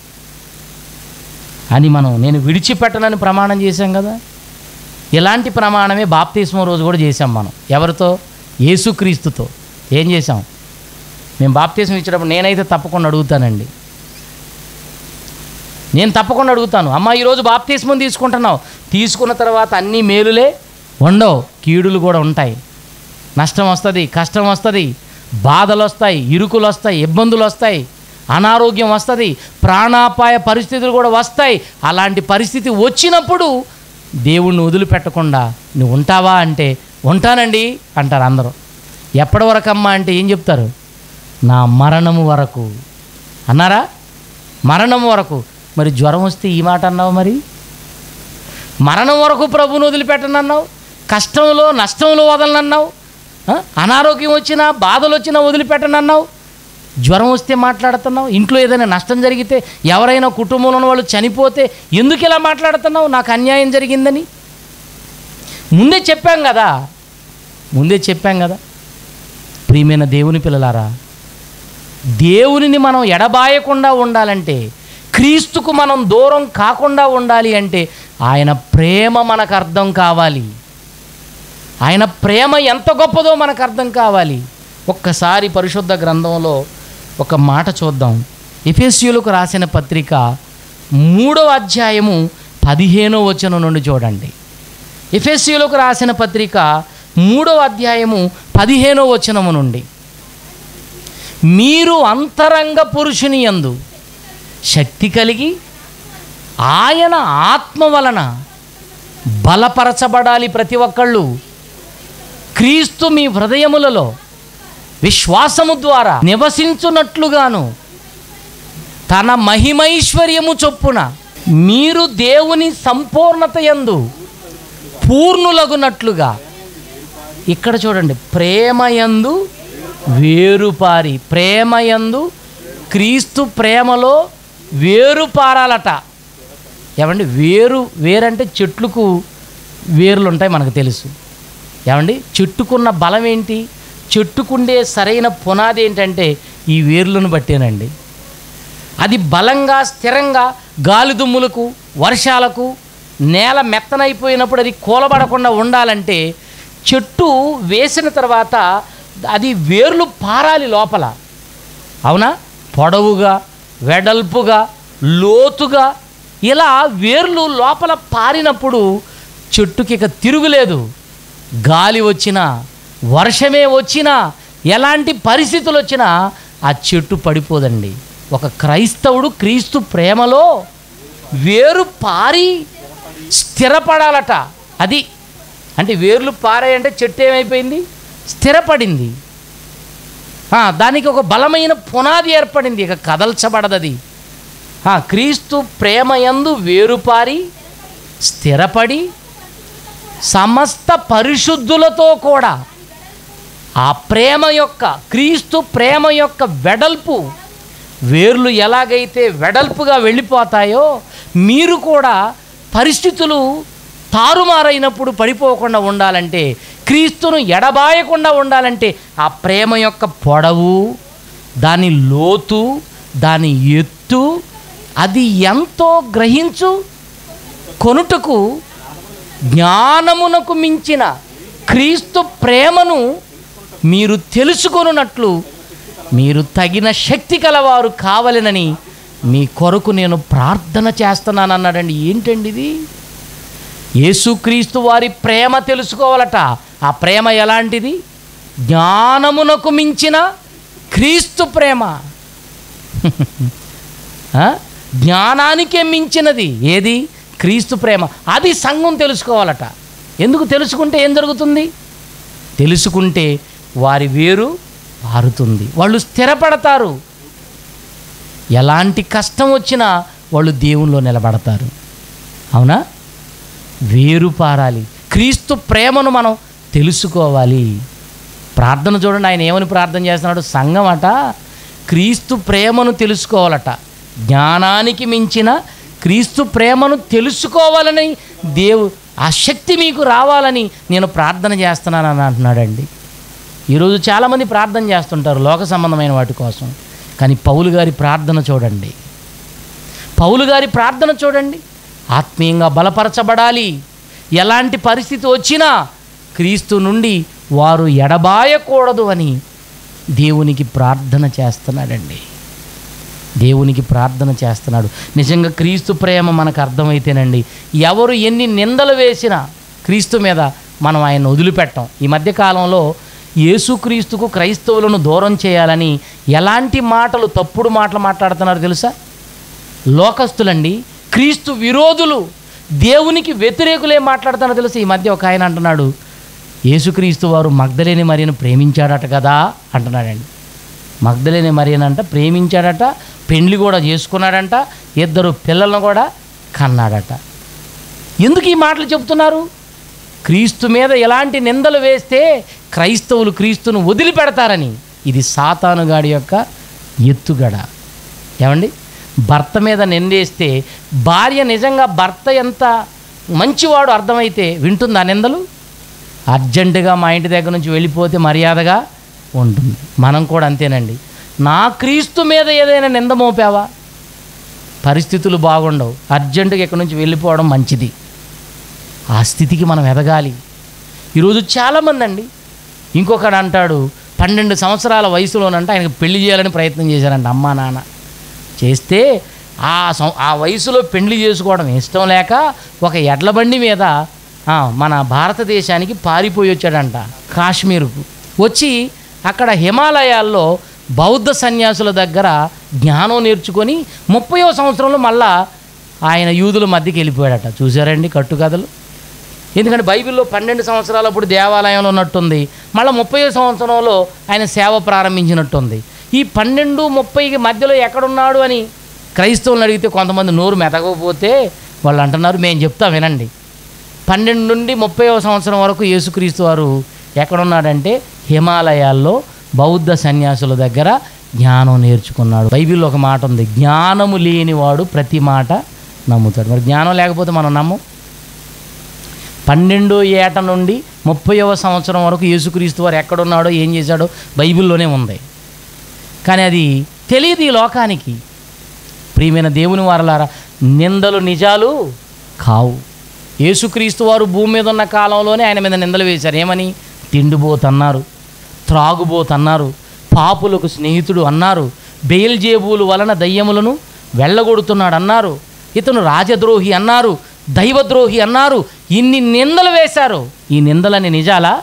అని మనం నేను విడిచిపెట్టనని ప్రమాణం చేశాం కదా. ఇలాంటి ప్రమాణమే బాప్తిస్మం రోజు కూడా చేశాం మనం. ఎవరితో? యేసుక్రీస్తుతో. ఏం చేశాం? మేము బాప్తిస్మం ఇచ్చేటప్పుడు నేనైతే తప్పకుండా అడుగుతానండి. నేను తప్పకుండా అడుగుతాను, అమ్మ ఈరోజు బాప్తిస్మం తీసుకుంటున్నావు, తీసుకున్న తర్వాత అన్నీ మేలులే ఉండవు, కీడులు కూడా ఉంటాయి. నష్టం వస్తుంది, కష్టం వస్తుంది, బాధలు వస్తాయి, ఇరుకులు వస్తాయి, ఇబ్బందులు వస్తాయి, అనారోగ్యం వస్తుంది, ప్రాణాపాయ పరిస్థితులు కూడా వస్తాయి. అలాంటి పరిస్థితి వచ్చినప్పుడు దేవుణ్ణి వదిలిపెట్టకుండా నువ్వు ఉంటావా అంటే ఉంటానండి అంటారు అందరూ. ఎప్పటి వరకు అమ్మా అంటే ఏం చెప్తారు? నా మరణము వరకు అన్నారా? మరణం వరకు. మరి జ్వరం వస్తే ఈ మాట అన్నావు, మరి మరణం వరకు ప్రభువుని వదిలిపెట్టనన్నావు, కష్టంలో నష్టంలో వదలనన్నావు, అనారోగ్యం వచ్చినా బాధలు వచ్చినా వదిలిపెట్టనన్నావు, జ్వరం వస్తే మాట్లాడుతున్నావు, ఇంట్లో ఏదైనా నష్టం జరిగితే, ఎవరైనా కుటుంబంలో వాళ్ళు చనిపోతే ఎందుకు ఇలా మాట్లాడుతున్నావు? నాకు అన్యాయం జరిగిందని ముందే చెప్పాం కదా, ముందే చెప్పాం కదా. ప్రియమైన దేవుని పిల్లలారా, దేవునిని మనం ఎడబాయకుండా ఉండాలంటే, క్రీస్తుకు మనం దూరం కాకుండా ఉండాలి అంటే ఆయన ప్రేమ మనకు అర్థం కావాలి. ఆయన ప్రేమ ఎంత గొప్పదో మనకు అర్థం కావాలి. ఒక్కసారి పరిశుద్ధ గ్రంథంలో ఒక మాట చూద్దాం. ఎఫెసీయులకు రాసిన పత్రిక మూడవ అధ్యాయము పదిహేనో వచనం నుండి చూడండి. ఎఫెసీయులకు రాసిన పత్రిక మూడవ అధ్యాయము పదిహేనో వచనము నుండి, మీరు అంతరంగ పురుషుని యందు శక్తి కలిగి ఆయన ఆత్మ వలన బలపరచబడాలి. ప్రతి ఒక్కళ్ళు క్రీస్తు మీ హృదయములలో విశ్వాసము ద్వారా నివసించున్నట్లుగాను తన మహిమైశ్వర్యము చొప్పున మీరు దేవుని సంపూర్ణత యందు పూర్ణులగునట్లుగా. ఇక్కడ చూడండి, ప్రేమయందు వేరుపారి, ప్రేమయందు క్రీస్తు ప్రేమలో వేరుపారాలట. ఏమండి? వేరు వేరంటే చెట్లకు వేర్లు ఉంటాయి, మనకు తెలుసు. ఏమండి? చెట్టుకున్న బలం ఏంటి? చెట్టుకుండే సరైన పునాది ఏంటంటే ఈ వేర్లను బట్టేనండి. అది బలంగా స్థిరంగా గాలి దుమ్ములకు, వర్షాలకు, నేల మెత్తనైపోయినప్పుడు అది కూలబడకుండా ఉండాలంటే చెట్టు వేసిన తర్వాత అది వేర్లు పారాలి లోపల. అవునా? పొడవుగా, వెడల్పుగా, లోతుగా ఇలా వేర్లు లోపల పారినప్పుడు చెట్టుకి ఇక తిరుగులేదు. గాలి వచ్చినా, వర్షమే వచ్చినా, ఎలాంటి పరిస్థితులు వచ్చినా ఆ చెట్టు పడిపోదండి. ఒక క్రైస్తవుడు క్రీస్తు ప్రేమలో వేరు పారి స్థిరపడాలట. అది అంటే వేర్లు పారాయంటే చెట్టు ఏమైపోయింది? స్థిరపడింది. దానికి ఒక బలమైన పునాది ఏర్పడింది, ఇక కదల్చబడదది. క్రీస్తు ప్రేమయందు వేరుపారి స్థిరపడి సమస్త పరిశుద్ధులతో కూడా ఆ ప్రేమ యొక్క, క్రీస్తు ప్రేమ యొక్క వెడల్పు, వేర్లు ఎలాగైతే వెడల్పుగా వెళ్ళిపోతాయో మీరు కూడా పరిస్థితులు తారుమారైనప్పుడు పడిపోకుండా ఉండాలంటే, క్రీస్తును ఎడబాయకుండా ఉండాలంటే ఆ ప్రేమ యొక్క పొడవు, దాని లోతు, దాని ఎత్తు అది ఎంతో గ్రహించు కొనుటకు జ్ఞానమునకు మించిన క్రీస్తు ప్రేమను మీరు తెలుసుకొనున్నట్లు మీరు తగిన శక్తి కలవారు కావాలనని మీ కొరకు నేను ప్రార్థన చేస్తున్నాను అన్నాడండి. ఏంటండి ఇది? యేసుక్రీస్తు వారి ప్రేమ తెలుసుకోవాలట. ఆ ప్రేమ ఎలాంటిది? జ్ఞానమునకు మించిన క్రీస్తు ప్రేమ. జ్ఞానానికే మించినది ఏది? క్రీస్తు ప్రేమ. అది సంఘం తెలుసుకోవాలట. ఎందుకు? తెలుసుకుంటే ఏం జరుగుతుంది? తెలుసుకుంటే వారి వేరు పారుతుంది, వాళ్ళు స్థిరపడతారు. ఎలాంటి కష్టం వచ్చినా వాళ్ళు దేవునిలో నిలబడతారు. అవునా? వేరు పారాలి. క్రీస్తు ప్రేమను మనం తెలుసుకోవాలి. ప్రార్థన చూడండి, ఆయన ఏమని ప్రార్థన చేస్తున్నాడు? సంఘం అట క్రీస్తు ప్రేమను తెలుసుకోవాలట. జ్ఞానానికి మించిన క్రీస్తు ప్రేమను తెలుసుకోవాలని, దేవు ఆ శక్తి మీకు రావాలని నేను ప్రార్థన చేస్తున్నానని అంటున్నాడండి. ఈరోజు చాలామంది ప్రార్థన చేస్తుంటారు లోక సంబంధమైన వాటి కోసం, కానీ పౌలు గారి ప్రార్థన చూడండి. పౌలు గారి ప్రార్థన చూడండి. ఆత్మీయంగా బలపరచబడాలి. ఎలాంటి పరిస్థితి వచ్చినా క్రీస్తు నుండి వారు ఎడబాయకూడదు అని దేవునికి ప్రార్థన చేస్తున్నాడండి. దేవునికి ప్రార్థన చేస్తున్నాడు. నిజంగా క్రీస్తు ప్రేమ మనకు అర్థమైతేనండి, ఎవరు ఎన్ని నిందలు వేసినా క్రీస్తు మీద మనం ఆయన వదిలిపెట్టాం. ఈ మధ్యకాలంలో యేసుక్రీస్తుకు క్రైస్తవులను దూరం చేయాలని ఎలాంటి మాటలు, తప్పుడు మాటలు మాట్లాడుతున్నారు తెలుసా? లోకస్తులండి, క్రీస్తు విరోధులు, దేవునికి వ్యతిరేకులే మాట్లాడుతున్నారు తెలుసా? ఈ మధ్య ఒక ఆయన అంటున్నాడు, యేసుక్రీస్తు వారు మగ్దలేని మరియను ప్రేమించాడట కదా అంటున్నాడండి. మగ్దలేని మరియనంట ప్రేమించాడట, పెండ్లి కూడా చేసుకున్నాడంట, ఇద్దరు పిల్లలను కూడా కన్నాడట. ఎందుకు ఈ మాటలు చెబుతున్నారు? క్రీస్తు మీద ఎలాంటి నిందలు వేస్తే క్రైస్తవులు క్రీస్తును వదిలిపెడతారని. ఇది సాతానుగాడి యొక్క ఎత్తుగడ. ఏమండి? భర్త మీద నిందేస్తే భార్య నిజంగా భర్త ఎంత మంచివాడు అర్థమైతే వింటుంది ఆ నిందలు? అర్జెంటుగా మా ఇంటి దగ్గర నుంచి వెళ్ళిపోతే మర్యాదగా ఉంటుంది. మనం కూడా అంతేనండి. నా క్రీస్తు మీద ఏదైనా నింద మోపావా, పరిస్థితులు బాగుండవు, అర్జెంటుగా ఇక్కడి నుంచి వెళ్ళిపోవడం మంచిది. ఆ స్థితికి మనం ఎదగాలి. ఈరోజు చాలామంది అండి, ఇంకొకడు అంటాడు పన్నెండు సంవత్సరాల వయసులోనంట ఆయనకు పెళ్లి చేయాలని ప్రయత్నం చేశారంట అమ్మా నాన్న. చేస్తే ఆ ఆ వయసులో పెళ్లి చేసుకోవడం ఇష్టం లేక ఒక ఎడ్ల బండి మీద మన భారతదేశానికి పారిపోయి వచ్చాడంట, కాశ్మీర్కు. వచ్చి అక్కడ హిమాలయాల్లో బౌద్ధ సన్యాసుల దగ్గర జ్ఞానం నేర్చుకొని ముప్పయో సంవత్సరంలో మళ్ళా ఆయన యూదుల మధ్యకి వెళ్ళిపోయాడట. చూసారండి కట్టుకథలు? ఎందుకంటే బైబిల్లో పన్నెండు సంవత్సరాలప్పుడు దేవాలయంలో ఉన్నట్టుంది, మళ్ళీ ముప్పయో సంవత్సరంలో ఆయన సేవ ప్రారంభించినట్టుంది. ఈ పన్నెండు ముప్పైకి మధ్యలో ఎక్కడున్నాడు అని క్రైస్తవులను అడిగితే కొంతమంది నోరు మెతకపోతే వాళ్ళు అంటున్నారు, మేము చెప్తా వినండి, పన్నెండు నుండి ముప్పైవ సంవత్సరం వరకు యేసుక్రీస్తు వారు ఎక్కడున్నాడంటే హిమాలయాల్లో బౌద్ధ సన్యాసుల దగ్గర జ్ఞానం నేర్చుకున్నాడు. బైబిల్లో ఒక మాట ఉంది, జ్ఞానము లేనివాడు ప్రతి మాట నమ్ముతాడు. మరి జ్ఞానం లేకపోతే మనం నమ్ము. పన్నెండో ఏట నుండి ముప్పైవ సంవత్సరం వరకు యేసుక్రీస్తు వారు ఎక్కడున్నాడో ఏం చేశాడో బైబిల్లోనే ఉంది, కానీ అది తెలియదు ఈ లోకానికి. ప్రియమైన దేవుని వారలారా, నిందలు నిజాలు కావు. యేసుక్రీస్తు వారు భూమి మీద ఉన్న కాలంలోనే ఆయన మీద నిందలు వేశారు. ఏమని? తిండిబోతన్నారు, త్రాగుబోతన్నారు, పాపులకు స్నేహితుడు అన్నారు, బెయల్జేబూలు వలన దయ్యములను వెళ్ళగొడుతున్నాడు అన్నారు, ఇతను రాజద్రోహి అన్నారు, దైవద్రోహి అన్నారు. ఇన్ని నిందలు వేశారు. ఈ నిందలని నిజాలా?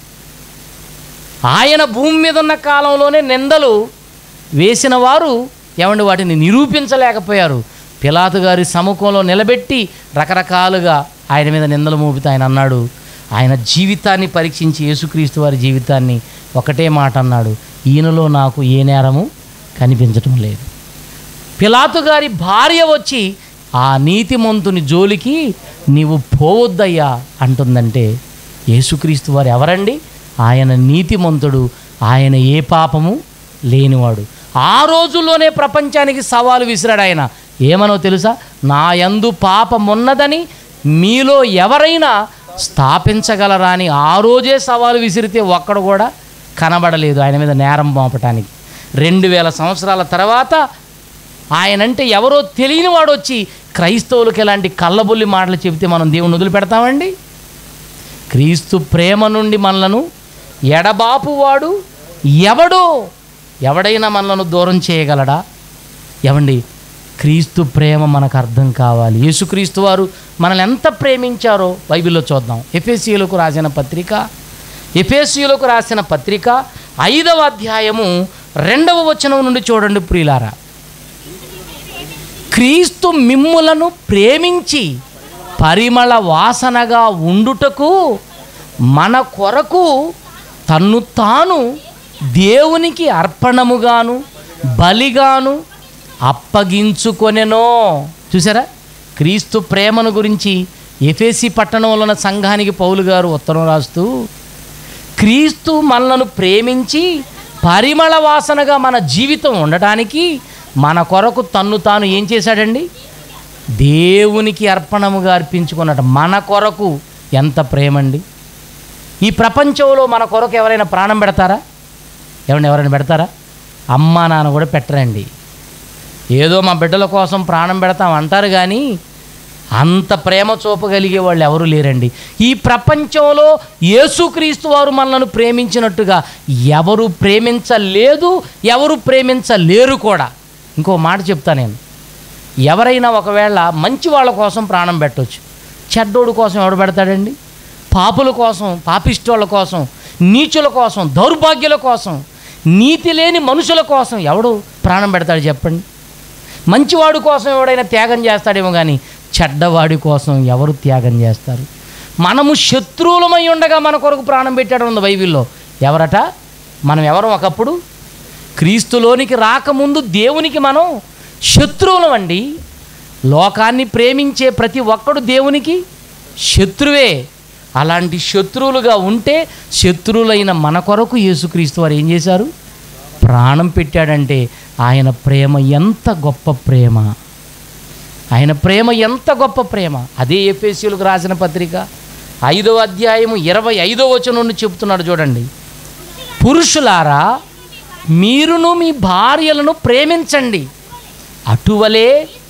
ఆయన భూమి మీద ఉన్న కాలంలోనే నిందలు వేసిన వారు ఏమండి వాటిని నిరూపించలేకపోయారు. పిలాతు గారి సముఖంలో నిలబెట్టి రకరకాలుగా ఆయన మీద నిందలు మోపితే ఆయన అన్నాడు, ఆయన జీవితాన్ని పరీక్షించి యేసుక్రీస్తు వారి జీవితాన్ని ఒకటే మాట అన్నాడు, ఈయనలో నాకు ఏ నేరము కనిపించటం లేదు. పిలాతు గారి భార్య వచ్చి ఆ నీతిమంతుని జోలికి నీవు పోవద్దయ్యా అంటుందంటే యేసుక్రీస్తు వారు ఎవరండి? ఆయన నీతిమంతుడు, ఆయన ఏ పాపము లేనివాడు. ఆ రోజుల్లోనే ప్రపంచానికి సవాలు విసిరాడు ఆయన. ఏమనో తెలుసా? నా యందు పాపమున్నదని మీలో ఎవరైనా స్థాపించగలరా అని ఆ రోజే సవాలు విసిరితే ఒక్కడు కూడా కనబడలేదు ఆయన మీద నేరం మోపటానికి. రెండు వేల సంవత్సరాల తర్వాత ఆయనంటే ఎవరో తెలియని వాడు వచ్చి క్రైస్తవులకు ఎలాంటి కళ్ళబొల్లి మాటలు చెబితే మనం దేవుని వదిలిపెడతామండి? క్రీస్తు ప్రేమ నుండి మనలను ఎడబాపువాడు ఎవడో? ఎవడైనా మనలను దూరం చేయగలడా? ఏమండి, క్రీస్తు ప్రేమ మనకు అర్థం కావాలి. యేసుక్రీస్తు వారు మనల్ని ఎంత ప్రేమించారో బైబిల్లో చూద్దాం. ఎఫెసీయులకు రాసిన పత్రిక ఎఫెసీయులకు రాసిన పత్రిక ఐదవ అధ్యాయము రెండవ వచనం నుండి చూడండి ప్రియులారా. క్రీస్తు మిమ్ములను ప్రేమించి పరిమళ వాసనగా ఉండుటకు మన కొరకు తన్ను తాను దేవునికి అర్పణముగాను బలిగాను అప్పగించుకొనెనో. చూసారా? క్రీస్తు ప్రేమను గురించి ఎఫెసీ పట్టణంలో ఉన్న సంఘానికి పౌలు గారు ఉత్తరం రాస్తూ, క్రీస్తు మనలను ప్రేమించి పరిమళ వాసనగా మన జీవితం ఉండటానికి మన కొరకు తన్ను తాను ఏం చేశాడండి? దేవునికి అర్పణముగా అర్పించుకున్నట్టు. మన కొరకు ఎంత ప్రేమండి! ఈ ప్రపంచంలో మన కొరకు ఎవరైనా ప్రాణం పెడతారా? ఏమండి, ఎవరైనా పెడతారా? అమ్మా నాన్న కూడా పెట్టరండి. ఏదో మా బిడ్డల కోసం ప్రాణం పెడతాం అంటారు, కానీ అంత ప్రేమ చూపగలిగే వాళ్ళు ఎవరు లేరండి. ఈ ప్రపంచంలో యేసుక్రీస్తు వారు మనల్ని ప్రేమించినట్టుగా ఎవరు ప్రేమించలేదు, ఎవరు ప్రేమించలేరు కూడా. ఇంకో మాట చెప్తా నేను, ఎవరైనా ఒకవేళ మంచి వాళ్ళ కోసం ప్రాణం పెట్టవచ్చు, చెడ్డోడు కోసం ఎవడు పెడతాడండి? పాపుల కోసం, పాపిష్టోళ్ళ కోసం, నీచుల కోసం, దౌర్భాగ్యుల కోసం, నీతి లేని మనుషుల కోసం ఎవడు ప్రాణం పెడతాడు చెప్పండి? మంచివాడి కోసం ఎవడైనా త్యాగం చేస్తాడేమో, కానీ చెడ్డవాడి కోసం ఎవరు త్యాగం చేస్తారు? మనము శత్రువులమై ఉండగా మన కొరకు ప్రాణం పెట్టాడు ఉంది బైబిల్లో. ఎవరట? మనం ఎవరు? ఒకప్పుడు క్రీస్తులోనికి రాకముందు దేవునికి మనం శత్రువులం అండి. లోకాన్ని ప్రేమించే ప్రతి ఒక్కడు దేవునికి శత్రువే. అలాంటి శత్రువులుగా ఉంటే శత్రువులైన మన కొరకు యేసుక్రీస్తు వారు ఏం చేశారు? ప్రాణం పెట్టాడంటే ఆయన ప్రేమ ఎంత గొప్ప ప్రేమ! ఆయన ప్రేమ ఎంత గొప్ప ప్రేమ! అదే ఎఫెసీయులకు రాసిన పత్రిక ఐదవ అధ్యాయము ఇరవై ఐదో వచనం నుండి చెప్తున్నాడు చూడండి. పురుషులారా, మీరును మీ భార్యలను ప్రేమించండి. అటువలే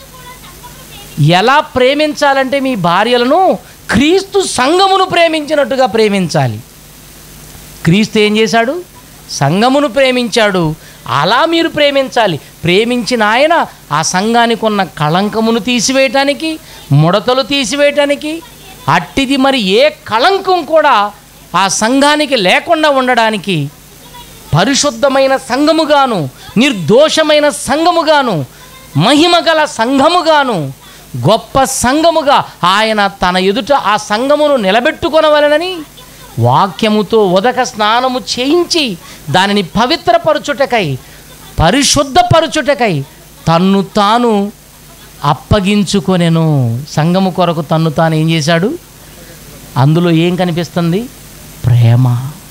ఎలా ప్రేమించాలంటే మీ భార్యలను క్రీస్తు సంఘమును ప్రేమించినట్టుగా ప్రేమించాలి. క్రీస్తు ఏం చేశాడు? సంఘమును ప్రేమించాడు. అలా మీరు ప్రేమించాలి. ప్రేమించిన ఆయన ఆ సంఘానికి ఉన్న కళంకమును తీసివేయటానికి, ముడతలు తీసివేయటానికి, అట్టిది మరి ఏ కళంకం కూడా ఆ సంఘానికి లేకుండా ఉండడానికి పరిశుద్ధమైన సంఘముగాను, నిర్దోషమైన సంఘముగాను, మహిమగల సంఘముగాను, గొప్ప సంఘముగా ఆయన తన ఎదుట ఆ సంఘమును నిలబెట్టుకొనవలెనని వాక్యముతో ఉదక స్నానము చేయించి దానిని పవిత్రపరచుటకై, పరిశుద్ధపరచుటకై తన్ను తాను అప్పగించుకొనెను. సంఘము కొరకు తన్ను తాను ఏం చేశాడు? అందులో ఏం కనిపిస్తుంది? ప్రేమ.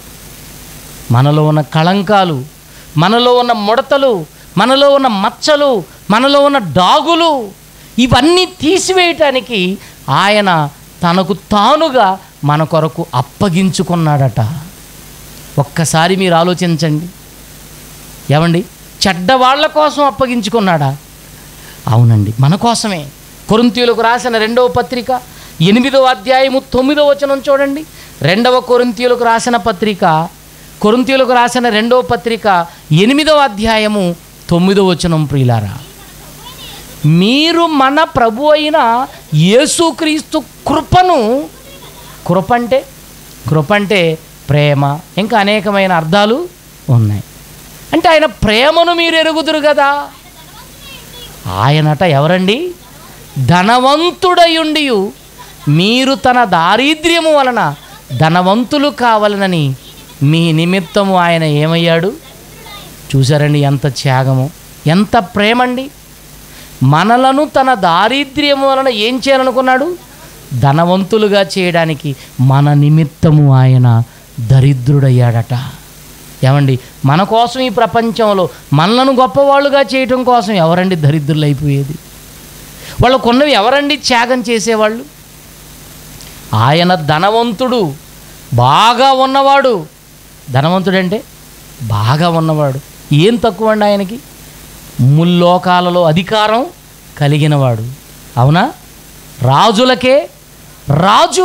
మనలో ఉన్న కళంకాలు, మనలో ఉన్న ముడతలు, మనలో ఉన్న మచ్చలు, మనలో ఉన్న డాగులు, ఇవన్నీ తీసివేయటానికి ఆయన తనకు తానుగా మన కొరకు అప్పగించుకున్నాడట. ఒక్కసారి మీరు ఆలోచించండి. ఏమండి, చెడ్డవాళ్ల కోసం అప్పగించుకున్నాడా? అవునండి, మన కోసమే. కొరింథీయులకు రాసిన రెండవ పత్రిక ఎనిమిదవ అధ్యాయము తొమ్మిదవ వచనం చూడండి. రెండవ కొరింథీయులకు రాసిన పత్రిక కొరింథీయులకు రాసిన రెండవ పత్రిక ఎనిమిదవ అధ్యాయము తొమ్మిదవ వచనం. ప్రియులారా, మీరు మన ప్రభు అయిన యేసుక్రీస్తు కృపను, కృప అంటే కృప అంటే ప్రేమ, ఇంకా అనేకమైన అర్థాలు ఉన్నాయి. అంటే ఆయన ప్రేమను మీరు ఎరుగుదురు కదా. ఆయనట ఎవరండి? ధనవంతుడయుండి మీరు తన దారిద్ర్యము వలన ధనవంతులు కావాలనని మీ నిమిత్తము ఆయన ఏమయ్యాడు? చూసారండి ఎంత త్యాగము, ఎంత ప్రేమండి. మనలను తన దారిద్ర్యము వలన ఏం చేయాలనుకున్నాడు? ధనవంతులుగా చేయడానికి మన నిమిత్తము ఆయన దరిద్రుడయ్యాడట. ఏమండి, మన కోసం ఈ ప్రపంచంలో మనలను గొప్పవాళ్ళుగా చేయటం కోసం ఎవరండి దరిద్రులు అయిపోయేది? వాళ్ళకున్నవి ఎవరండి త్యాగం చేసేవాళ్ళు? ఆయన ధనవంతుడు, బాగా ఉన్నవాడు. ధనవంతుడంటే బాగా ఉన్నవాడు. ఏం తక్కువ అండి ఆయనకి? ముల్లోకాలలో అధికారం కలిగినవాడు. అవునా? రాజులకే రాజు.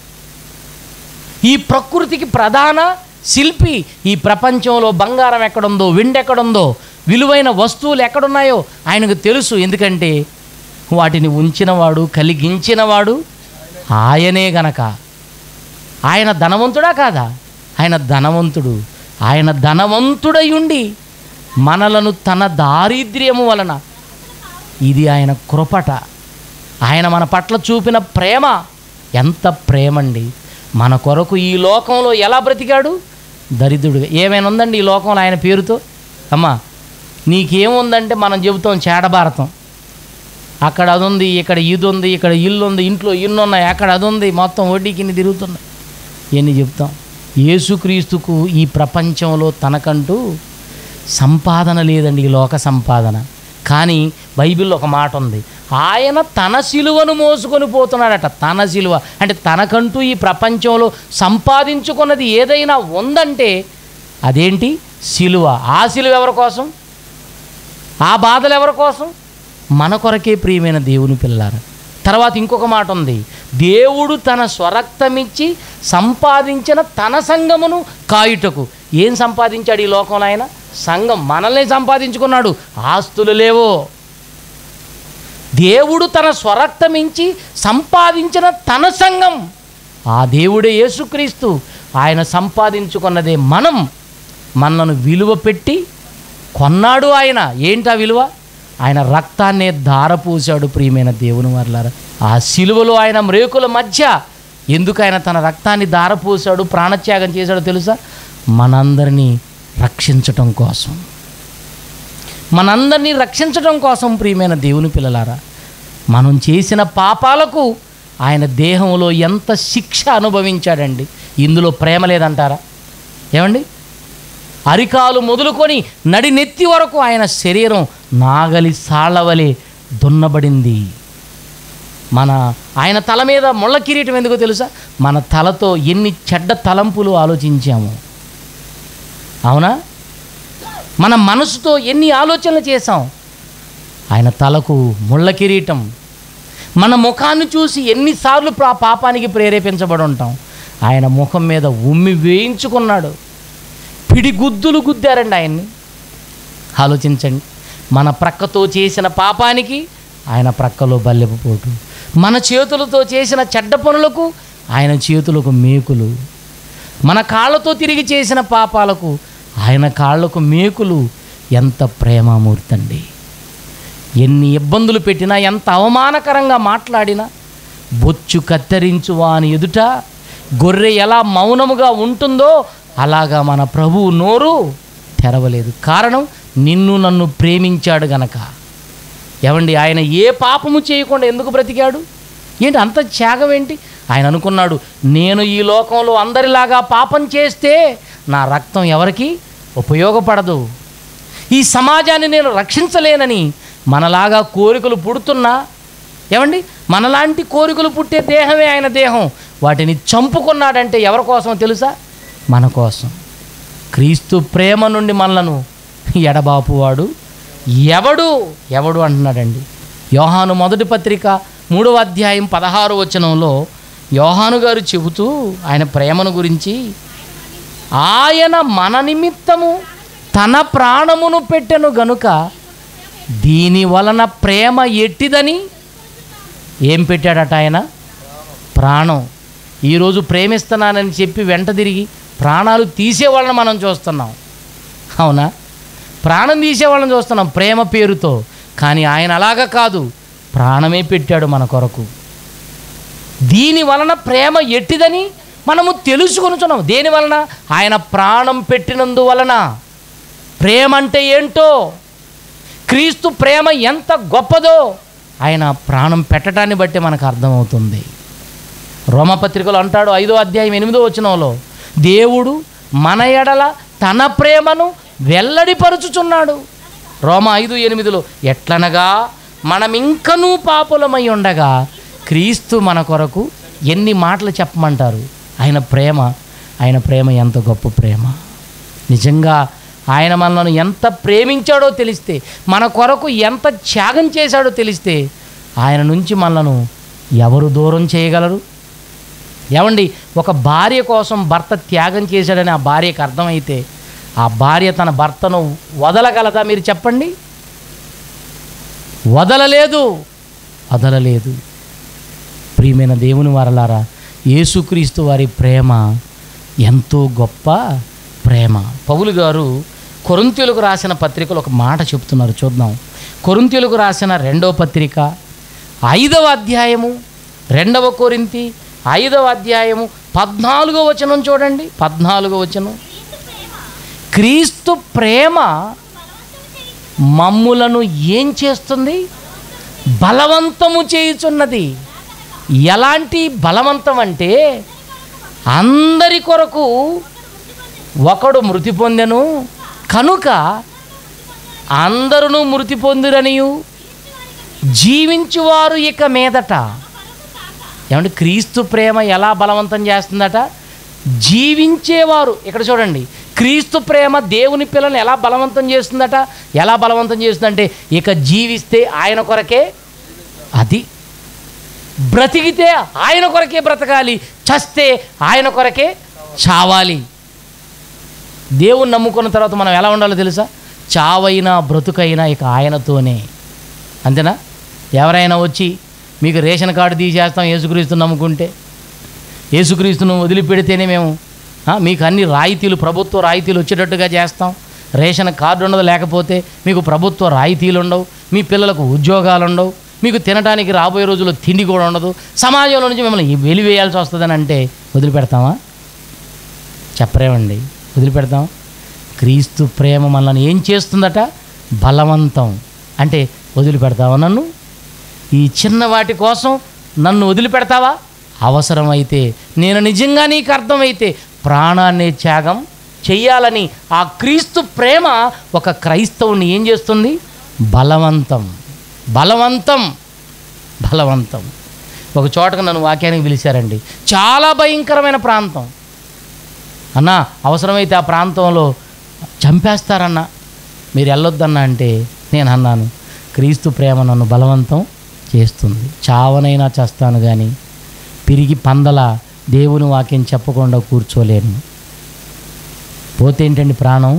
ఈ ప్రకృతికి ప్రధాన శిల్పి. ఈ ప్రపంచంలో బంగారం ఎక్కడుందో, వెండి ఎక్కడుందో, విలువైన వస్తువులు ఎక్కడున్నాయో ఆయనకు తెలుసు. ఎందుకంటే వాటిని ఉంచినవాడు, కలిగించినవాడు ఆయనే గనక. ఆయన ధనవంతుడా కాదా? ఆయన ధనవంతుడు. ఆయన ధనవంతుడై ఉండి మనలను తన దారిద్ర్యము వలన, ఇది ఆయన కృపట. ఆయన మన పట్ల చూపిన ప్రేమ ఎంత ప్రేమండి. మన కొరకు ఈ లోకంలో ఎలా బ్రతికాడు? దరిద్రుడుగా. ఏమైనా ఉందండి ఈ లోకంలో ఆయన పేరుతో? అమ్మా నీకేముందంటే మనం చెబుతాం చేడభారతం. అక్కడ అది ఉంది, ఇక్కడ ఇది ఉంది, ఇక్కడ ఇల్లు ఉంది, ఇంట్లో ఇల్లు ఉన్నాయి, అక్కడ అది ఉంది, మొత్తం వడ్డీ కింద తిరుగుతున్నాయి. ఎన్ని చెప్తాం? యేసుక్రీస్తుకు ఈ ప్రపంచంలో తనకంటూ సంపాదన లేదండి, ఈ లోక సంపాదన. కానీ బైబిల్లో ఒక మాట ఉంది, ఆయన తన సిలువను మోసుకొని పోతున్నాడట. తన సిలువ అంటే తనకంటూ ఈ ప్రపంచంలో సంపాదించుకున్నది ఏదైనా ఉందంటే అదేంటి? సిలువ. ఆ సిలువ ఎవరి కోసం? ఆ బాధలు ఎవరి కోసం? మన కొరకే ప్రియమైన దేవుని పిల్లారా. తర్వాత ఇంకొక మాట ఉంది, దేవుడు తన స్వరక్తమిచ్చి సంపాదించిన తన సంఘమును కాయుటకు. ఏం సంపాదించాడు ఈ లోకంలో ఆయన? సంఘం. మనల్ని సంపాదించుకున్నాడు, ఆస్తులు లేవో. దేవుడు తన స్వరక్తమించి సంపాదించిన తన సంఘం, ఆ దేవుడే యేసుక్రీస్తు. ఆయన సంపాదించుకున్నదే మనం. మనను విలువ పెట్టి కొన్నాడు ఆయన. ఏంటా విలువ? ఆయన రక్తాన్నే ధారపూశాడు. ప్రియమైన దేవుని వర్లారా, ఆ సిలువలో ఆయన మ్రేకుల మధ్య ఎందుకు ఆయన తన రక్తాన్ని ధారపూశాడు, ప్రాణత్యాగం చేశాడో తెలుసా? మనందరినీ రక్షించటం కోసం. మనందరినీ రక్షించటం కోసం. ప్రియమైన దేవుని పిల్లలారా, మనం చేసిన పాపాలకు ఆయన దేహంలో ఎంత శిక్ష అనుభవించాడండి. ఇందులో ప్రేమ లేదంటారా? ఏమండి, అరికాలు మొదలుకొని నడి నెత్తి వరకు ఆయన శరీరం నాగలి సాళ్లవలే దున్నబడింది. మన ఆయన తల మీద ముళ్ళ కిరీటం ఎందుకో తెలుసా? మన తలతో ఎన్ని చెడ్డ తలంపులు ఆలోచించాము. అవునా? మన మనసుతో ఎన్ని ఆలోచనలు చేశాం. ఆయన తలకు ముళ్ళ కిరీటం. మన ముఖాన్ని చూసి ఎన్నిసార్లు పా పాపానికి ప్రేరేపించబడి ఉంటాం. ఆయన ముఖం మీద ఉమ్మి వేయించుకున్నాడు. పిడిగుద్దులు గుద్దారండి ఆయన్ని. ఆలోచించండి, మన ప్రక్కతో చేసిన పాపానికి ఆయన ప్రక్కలో బల్లెపు పోటు. మన చేతులతో చేసిన చెడ్డ పనులకు ఆయన చేతులకు మేకులు. మన కాళ్ళతో తిరిగి చేసిన పాపాలకు ఆయన కాళ్ళకు మేకులు. ఎంత ప్రేమామూర్తి అండి. ఎన్ని ఇబ్బందులు పెట్టినా, ఎంత అవమానకరంగా మాట్లాడినా, బొచ్చు కత్తిరించు వాని ఎదుట గొర్రె ఎలా మౌనముగా ఉంటుందో అలాగా మన ప్రభువు నోరు తెరవలేదు. కారణం, నిన్ను నన్ను ప్రేమించాడు గనక. ఏమండి, ఆయన ఏ పాపము చేయకుండా ఎందుకు బ్రతికాడు? ఏంటి అంత త్యాగం ఏంటి? ఆయన అనుకున్నాడు, నేను ఈ లోకంలో అందరిలాగా పాపం చేస్తే నా రక్తం ఎవరికి ఉపయోగపడదు, ఈ సమాజాన్ని నేను రక్షించలేనని మనలాగా కోరికలు పుడుతున్నా, ఏమండి మనలాంటి కోరికలు పుట్టే దేహమే ఆయన దేహం, వాటిని చంపుకున్నాడంటే ఎవరి కోసం తెలుసా? మన కోసం. క్రీస్తు ప్రేమ నుండి మనలను ఎడబాపువాడు ఎవడు ఎవడు అంటున్నాడండి. యోహాను మొదటి పత్రిక మూడవ అధ్యాయం పదహారు వచనంలో యోహాను గారు చెబుతూ ఆయన ప్రేమను గురించి, ఆయన మన నిమిత్తము తన ప్రాణమును పెట్టెను గనుక దీని వలన ప్రేమ ఎట్టిదని. ఏం పెట్టాడట ఆయన? ప్రాణం. ఈరోజు ప్రేమిస్తున్నానని చెప్పి వెంట తిరిగి ప్రాణాలు తీసేవాళ్ళని మనం చూస్తున్నాం. అవునా? ప్రాణం తీసేవాళ్ళని చూస్తున్నాం ప్రేమ పేరుతో. కానీ ఆయన అలాగా కాదు, ప్రాణమే పెట్టాడు మన కొరకు. దీని వలన ప్రేమ ఎట్టిదని మనము తెలుసుకొనుచున్నాం. దేని వలన? ఆయన ప్రాణం పెట్టినందువలన. ప్రేమ అంటే ఏంటో, క్రీస్తు ప్రేమ ఎంత గొప్పదో ఆయన ప్రాణం పెట్టడాన్ని బట్టి మనకు అర్థమవుతుంది. రోమపత్రికలో అంటాడు, ఐదో అధ్యాయం ఎనిమిదో వచనంలో, దేవుడు మన ఎడల తన ప్రేమను వెల్లడిపరుచుచున్నాడు. రోమ ఐదు ఎనిమిదిలో, ఎట్లనగా మనం ఇంకనూ పాపులమై ఉండగా క్రీస్తు మన కొరకు, ఎన్ని మాటలు చెప్పమంటారు. ఆయన ప్రేమ, ఆయన ప్రేమ ఎంత గొప్ప ప్రేమ. నిజంగా ఆయన మనల్ని ఎంత ప్రేమించాడో తెలిస్తే, మన కొరకు ఎంత త్యాగం చేశాడో తెలిస్తే, ఆయన నుంచి మనలను ఎవరు దూరం చేయగలరు? ఏమండి, ఒక భార్య కోసం భర్త త్యాగం చేశాడని ఆ భార్యకు అర్థమైతే, ఆ భార్య తన భర్తను వదలగలదా? మీరు చెప్పండి. వదలలేదు, వదలలేదు. ప్రియమైన దేవుని వారలారా, యేసుక్రీస్తు వారి ప్రేమ ఎంతో గొప్ప ప్రేమ. పౌలు గారు కొరింథీయులకు రాసిన పత్రికలో ఒక మాట చెప్తున్నారు, చూద్దాం. కొరింథీయులకు రాసిన రెండవ పత్రిక ఐదవ అధ్యాయము, రెండవ కొరింథీ ఐదవ అధ్యాయము పద్నాలుగో వచనం చూడండి. పద్నాలుగో వచనం, క్రీస్తు ప్రేమ మమ్ములను ఏం చేస్తుంది? బలవంతము చేయుచున్నది. ఎలాంటి బలవంతం అంటే, అందరి కొరకు ఒకడు మృతి పొందెను కనుక అందరూ మృతి పొందురనియు జీవించువారు ఇక మీదట. ఏమంటే క్రీస్తు ప్రేమ ఎలా బలవంతం చేస్తుందట? జీవించేవారు. ఇక్కడ చూడండి, క్రీస్తు ప్రేమ దేవుని పిల్లల్ని ఎలా బలవంతం చేస్తుందట? ఎలా బలవంతం చేస్తుందంటే, ఇక జీవిస్తే ఆయన కొరకే, అది బ్రతికితే ఆయన కొరకే బ్రతకాలి, చస్తే ఆయన కొరకే చావాలి. దేవుని నమ్ముకున్న తర్వాత మనం ఎలా ఉండాలో తెలుసా? చావైనా బ్రతుకైనా ఇక ఆయనతోనే. అంతేనా? ఎవరైనా వచ్చి మీకు రేషన్ కార్డు తీసేస్తాం యేసుక్రీస్తుని నమ్ముకుంటే, యేసుక్రీస్తును వదిలిపెడితేనే మేము మీకు అన్ని రాయితీలు, ప్రభుత్వ రాయితీలు వచ్చేటట్టుగా చేస్తాం, రేషన్ కార్డు ఉండదు, లేకపోతే మీకు ప్రభుత్వ రాయితీలు ఉండవు, మీ పిల్లలకు ఉద్యోగాలు ఉండవు, మీకు తినడానికి రాబోయే రోజుల్లో తిండి కూడా ఉండదు, సమాజంలో నుంచి మిమ్మల్ని వెలివేయాల్సి వస్తుందని అంటే వదిలిపెడతామా? చెప్పరేమండి, వదిలిపెడతాం? క్రీస్తు ప్రేమ మనల్ని ఏం చేస్తుందట? బలవంతం. అంటే వదిలిపెడతావా నన్ను? ఈ చిన్న వాటి కోసం నన్ను వదిలిపెడతావా? అవసరమైతే, నేను నిజంగా నీకు అర్థమైతే ప్రాణాన్ని త్యాగం చెయ్యాలని ఆ క్రీస్తు ప్రేమ ఒక క్రైస్తవుని ఏం చేస్తుంది? బలవంతం, బలవంతం, బలవంతం. ఒక చోటకు నన్ను వాక్యానికి పిలిచారండి, చాలా భయంకరమైన ప్రాంతం అన్నా, అవసరమైతే ఆ ప్రాంతంలో చంపేస్తారన్నా, మీరు వెళ్ళొద్దన్నా అంటే నేను అన్నాను, క్రీస్తు ప్రేమ నన్ను బలవంతం చేస్తుంది. చావనైనా చేస్తాను కానీ పిరిగి పందల దేవుని వాక్యం చెప్పకుండా కూర్చోలేను. పోతేంటండి ప్రాణం?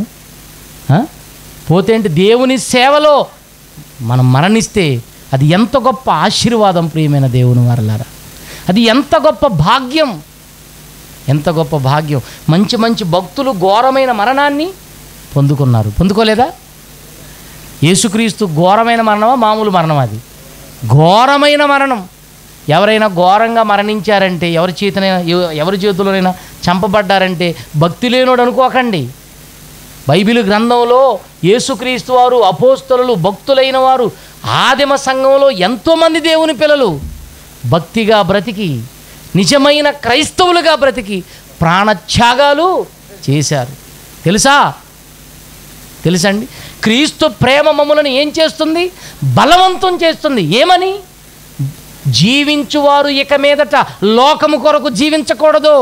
పోతేంటి? దేవుని సేవలో మనం మరణిస్తే అది ఎంత గొప్ప ఆశీర్వాదం ప్రియమైన దేవుని వారలారా, అది ఎంత గొప్ప భాగ్యం, ఎంత గొప్ప భాగ్యం. మంచి మంచి భక్తులు ఘోరమైన మరణాన్ని పొందుకున్నారు, పొందుకోలేదా? యేసుక్రీస్తు ఘోరమైన మరణమా, మామూలు మరణమా? అది ఘోరమైన మరణం. ఎవరైనా ఘోరంగా మరణించారంటే, ఎవరి చేతనైనా, ఎవరి చేతుల్లోనైనా చంపబడ్డారంటే భక్తి లేనోడు అనుకోకండి. బైబిల్ గ్రంథంలో యేసుక్రీస్తు వారు, అపోస్తలులు, భక్తులైన వారు, ఆదిమ సంఘంలో ఎంతోమంది దేవుని పిల్లలు భక్తిగా బ్రతికి, నిజమైన క్రైస్తవులుగా బ్రతికి ప్రాణత్యాగాలు చేశారు. తెలుసా? తెలుసండి? క్రీస్తు ప్రేమ మమ్ములను ఏం చేస్తుంది? బలవంతం చేస్తుంది. ఏమని? జీవించువారు ఇక మీదట లోకము కొరకు జీవించకూడదు,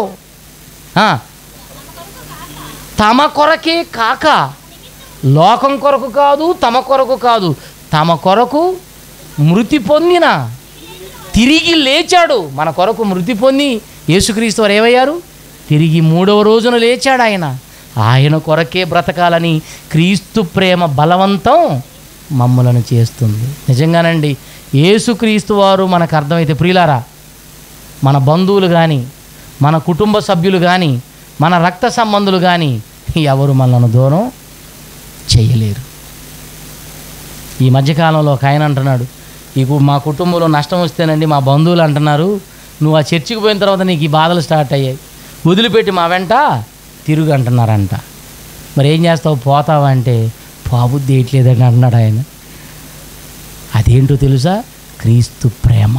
తమ కొరకే కాక, లోకం కొరకు కాదు, తమ కొరకు కాదు, తమ కొరకు మృతి పొందిన, తిరిగి లేచాడు. మన కొరకు మృతి పొంది యేసుక్రీస్తు వారు ఏమయ్యారు? తిరిగి మూడవ రోజున లేచాడు ఆయన. ఆయన కొరకే బ్రతకాలని క్రీస్తు ప్రేమ బలవంతం మమ్ములను చేస్తుంది. నిజంగానండి, యేసుక్రీస్తు వారు మనకు అర్థమైతే ప్రియులారా, మన బంధువులు కానీ, మన కుటుంబ సభ్యులు కానీ, మన రక్త సంబంధులు కానీ ఎవరు మనల్ని దూరం చేయలేరు. ఈ మధ్యకాలంలో ఒక ఆయన అంటున్నాడు, ఈ మా కుటుంబంలో నష్టం వస్తేనండి మా బంధువులు అంటున్నారు, నువ్వు ఆ చర్చికి పోయిన తర్వాత నీకు ఈ బాధలు స్టార్ట్ అయ్యాయి, వదిలిపెట్టి మా వెంట తిరుగు అంటున్నారంట. మరి ఏం చేస్తావు, పోతావా అంటే పోబుద్ధి ఏట్లేదని అంటున్నాడు ఆయన. అదేంటో తెలుసా? క్రీస్తు ప్రేమ.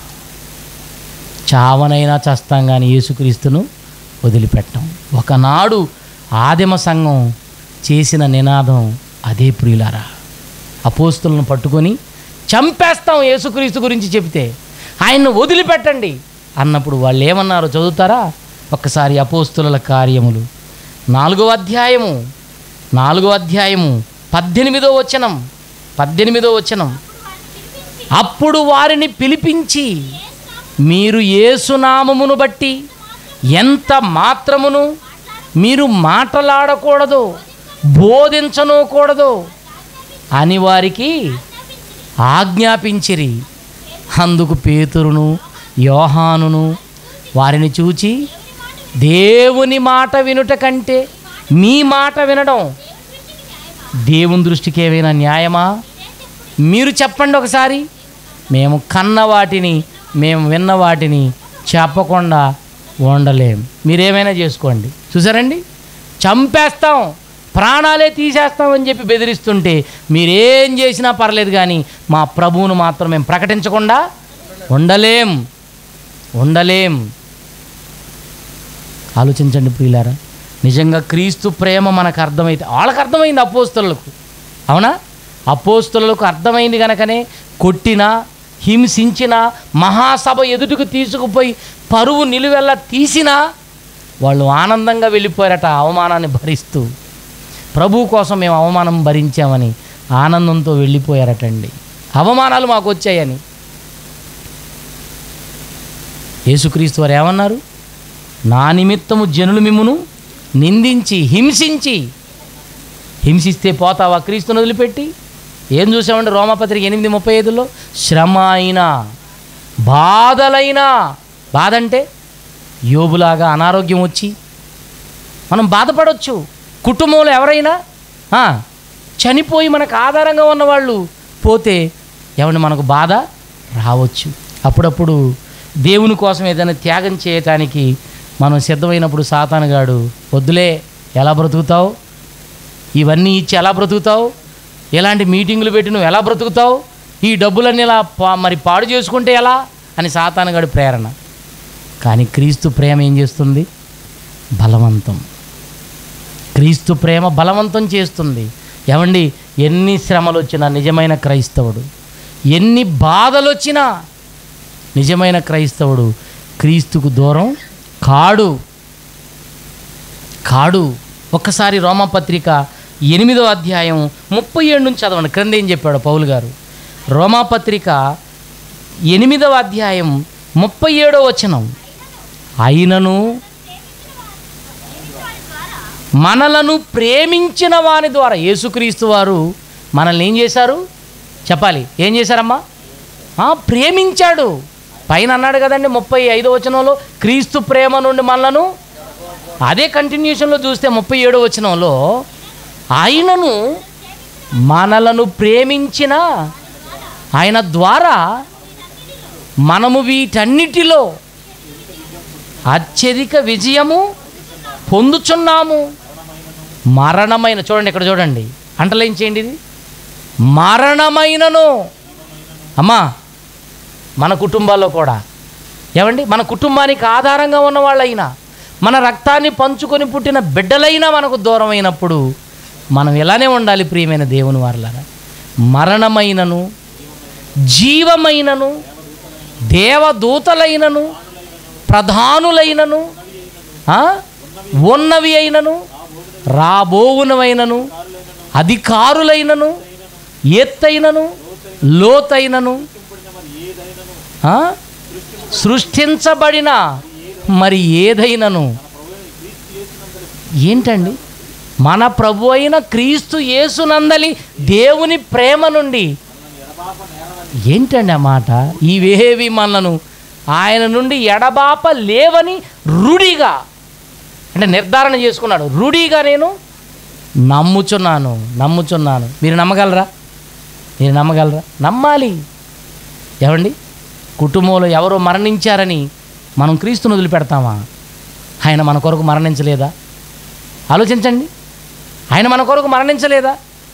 చావనైనా చస్తాం కానీ యేసుక్రీస్తును వదిలిపెట్టం. ఒకనాడు ఆదిమ సంఘం చేసిన నినాదం అదే ప్రియులారా. అపోస్తులను పట్టుకొని చంపేస్తాం యేసుక్రీస్తు గురించి చెబితే, ఆయన్ను వదిలిపెట్టండి అన్నప్పుడు వాళ్ళు ఏమన్నారో చదువుతారా? ఒక్కసారి అపోస్తుల కార్యములు నాలుగో అధ్యాయము నాలుగో అధ్యాయము పద్దెనిమిదో వచనం పద్దెనిమిదో వచనం అప్పుడు వారిని పిలిపించి, మీరు యేసునామమును బట్టి ఎంత మాత్రమును మీరు మాట్లాడకూడదు, బోధించనూకూడదు అని వారికి ఆజ్ఞాపించిరి. అందుకు పేతురును యోహానును వారిని చూచి, దేవుని మాట వినుట కంటే మీ మాట వినడం దేవుని దృష్టికి ఏమైనా న్యాయమా? మీరు చెప్పండి ఒకసారి. మేము కన్న వాటిని, మేము విన్న వాటిని చెప్పకుండా ఉండలేం. మీరేమైనా చేసుకోండి. చూసారండి, చంపేస్తాం, ప్రాణాలే తీసేస్తామని చెప్పి బెదిరిస్తుంటే మీరేం చేసినా పర్లేదు, కానీ మా ప్రభువును మాత్రం మేము ప్రకటించకుండా ఉండలేం ఉండలేం ఆలోచించండి ప్రియులారా. నిజంగా క్రీస్తు ప్రేమ మనకు అర్థమైతే, వాళ్ళకి అర్థమైంది అపోస్తలులకు, అవునా? అపోస్తలులకు అర్థమైంది కనుకనే కొట్టినా హింసించిన మహాసభ ఎదుటికి తీసుకుపోయి పరువు నిలువెల్ల తీసినా వాళ్ళు ఆనందంగా వెళ్ళిపోయారట, అవమానాన్ని భరిస్తూ. ప్రభు కోసం మేము అవమానం భరించామని ఆనందంతో వెళ్ళిపోయారటండి. అవమానాలు మాకు వచ్చాయని. యేసుక్రీస్తు వారు ఏమన్నారు? నా నిమిత్తము జనులు మిమ్మును నిందించి హింసించి, హింసిస్తే పోతావా క్రీస్తుని వదిలిపెట్టి? ఏం చూసామండి రోమాపత్రిక ఎనిమిది ముప్పై ఐదులో? శ్రమ అయినా బాధలైనా, బాధ అంటే యోబులాగా అనారోగ్యం వచ్చి మనం బాధపడవచ్చు. కుటుంబంలో ఎవరైనా చనిపోయి మనకు ఆధారంగా ఉన్నవాళ్ళు పోతే ఏమంటే మనకు బాధ రావచ్చు. అప్పుడప్పుడు దేవుని కోసం ఏదైనా త్యాగం చేయటానికి మనం సిద్ధమైనప్పుడు సాతానుగాడు, వద్దులే, ఎలా బ్రతుకుతావు, ఇవన్నీ ఇచ్చి ఎలా బ్రతుకుతావు, ఎలాంటి మీటింగులు పెట్టి నువ్వు ఎలా బ్రతుకుతావు, ఈ డబ్బులన్నీ ఇలా మరి పాడు చేసుకుంటే ఎలా అని సాతానుగాడు ప్రేరణ. కానీ క్రీస్తు ప్రేమ ఏం చేస్తుంది? బలవంతం. క్రీస్తు ప్రేమ బలవంతం చేస్తుంది. ఏమండి, ఎన్ని శ్రమలు వచ్చినా నిజమైన క్రైస్తవుడు, ఎన్ని బాధలు వచ్చినా నిజమైన క్రైస్తవుడు క్రీస్తుకు దూరం కాడు కాడు ఒక్కసారి రోమాపత్రిక ఎనిమిదో అధ్యాయం ముప్పై ఏడు నుంచి చదవండి. క్రింద ఏం చెప్పాడు పౌలు గారు? రోమాపత్రిక ఎనిమిదవ అధ్యాయం ముప్పై ఏడో వచనం, అయినను మనలను ప్రేమించిన వాని ద్వారా, యేసుక్రీస్తు వారు మనల్ని ఏం చేశారు చెప్పాలి? ఏం చేశారమ్మా? ప్రేమించాడు. పైన అన్నాడు కదండి ముప్పై ఐదో వచనంలో, క్రీస్తు ప్రేమ నుండి మనలను, అదే కంటిన్యూషన్లో చూస్తే ముప్పై ఏడో వచనంలో, ఆయనను మనలను ప్రేమించిన ఆయన ద్వారా మనము వీటన్నిటిలో అత్యధిక విజయము పొందుచున్నాము. మరణమైన, చూడండి ఇక్కడ చూడండి, అంటలేం చేయండి, ఇది మరణమైనను. అమ్మా, మన కుటుంబాల్లో కూడా ఏమండి, మన కుటుంబానికి ఆధారంగా ఉన్న వాళ్ళైనా, మన రక్తాన్ని పంచుకొని పుట్టిన బిడ్డలైనా మనకు దూరం అయినప్పుడు మనం ఇలానే ఉండాలి ప్రియమైన దేవుని వారలారా. మరణమైనను, జీవమైనను, దేవదూతలైనను, ప్రధానులైనను, ఉన్నవి అయినను, రాబోవునవైనను, అధికారులైనను, ఎత్తైనను, లోతైనను, సృష్టించబడిన మరి ఏదైనను. ఏంటండి? మన ప్రభు అయిన క్రీస్తు యేసునందలి దేవుని ప్రేమ నుండి. ఏంటండి ఆ మాట? ఇవేవి మనలను ఆయన నుండి ఎడబాప లేవని రూఢిగా, అంటే నిర్ధారణ చేసుకున్నాడు. రూఢిగా నేను నమ్ముచున్నాను నమ్ముచున్నాను మీరు నమ్మగలరా? మీరు నమ్మగలరా? నమ్మాలి. ఏమండి, కుటుంబంలో ఎవరో మరణించారని మనం క్రీస్తుని వదిలిపెడతామా? ఆయన మన కొరకు మరణించలేదా? ఆలోచించండి, ఆయన మన కొరకు మరణించలేదా?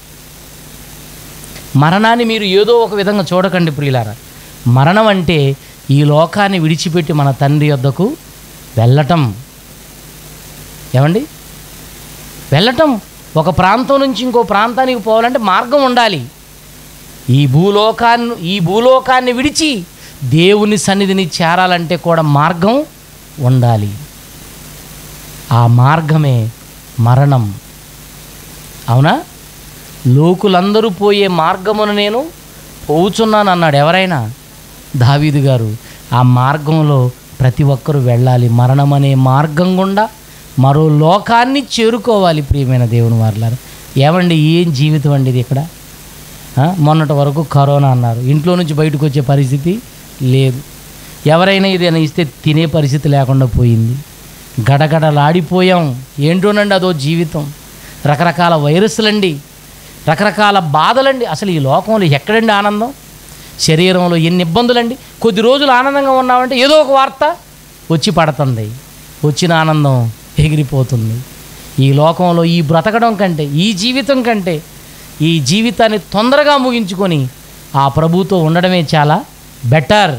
మరణాన్ని మీరు ఏదో ఒక విధంగా చూడకండి ప్రియులారా. మరణం అంటే ఈ లోకాన్ని విడిచిపెట్టి మన తండ్రి యొద్దకు వెళ్ళటం. ఏమండి, వెళ్ళటం. ఒక ప్రాంతం నుంచి ఇంకో ప్రాంతానికి పోవాలంటే మార్గం ఉండాలి. ఈ భూలోకాన్ని ఈ భూలోకాన్ని విడిచి దేవుని సన్నిధిని చేరాలంటే కూడా మార్గం ఉండాలి. ఆ మార్గమే మరణం. అవునా? లోకులందరూ పోయే మార్గమును నేను పోవుచున్నాను అన్నాడు ఎవరైనా? దావీదు గారు. ఆ మార్గంలో ప్రతి ఒక్కరూ వెళ్ళాలి. మరణం అనే మార్గం గుండా మరో లోకాన్ని చేరుకోవాలి. ప్రియమైన దేవుని వారలారా, ఏమండి ఏం జీవితం అండి ఇది ఇక్కడ? మొన్నటి వరకు కరోనా అన్నారు, ఇంట్లో నుంచి బయటకు వచ్చే పరిస్థితి లేదు. ఎవరైనా ఇదేనా ఇస్తే తినే పరిస్థితి లేకుండా పోయింది. గడగడలాడిపోయాం. ఏంటోనండి అదో జీవితం. రకరకాల వైరస్లండి, రకరకాల బాధలండి. అసలు ఈ లోకంలో ఎక్కడండి ఆనందం? శరీరంలో ఎన్ని ఇబ్బందులండి. కొద్ది రోజులు ఆనందంగా ఉన్నామంటే ఏదో ఒక వార్త వచ్చి పడుతుంది, వచ్చిన ఆనందం ఎగిరిపోతుంది. ఈ లోకంలో ఈ బ్రతకడం కంటే, ఈ జీవితం కంటే ఈ జీవితాన్ని తొందరగా ముగించుకొని ఆ ప్రభుతో ఉండడమే చాలా బెటర్.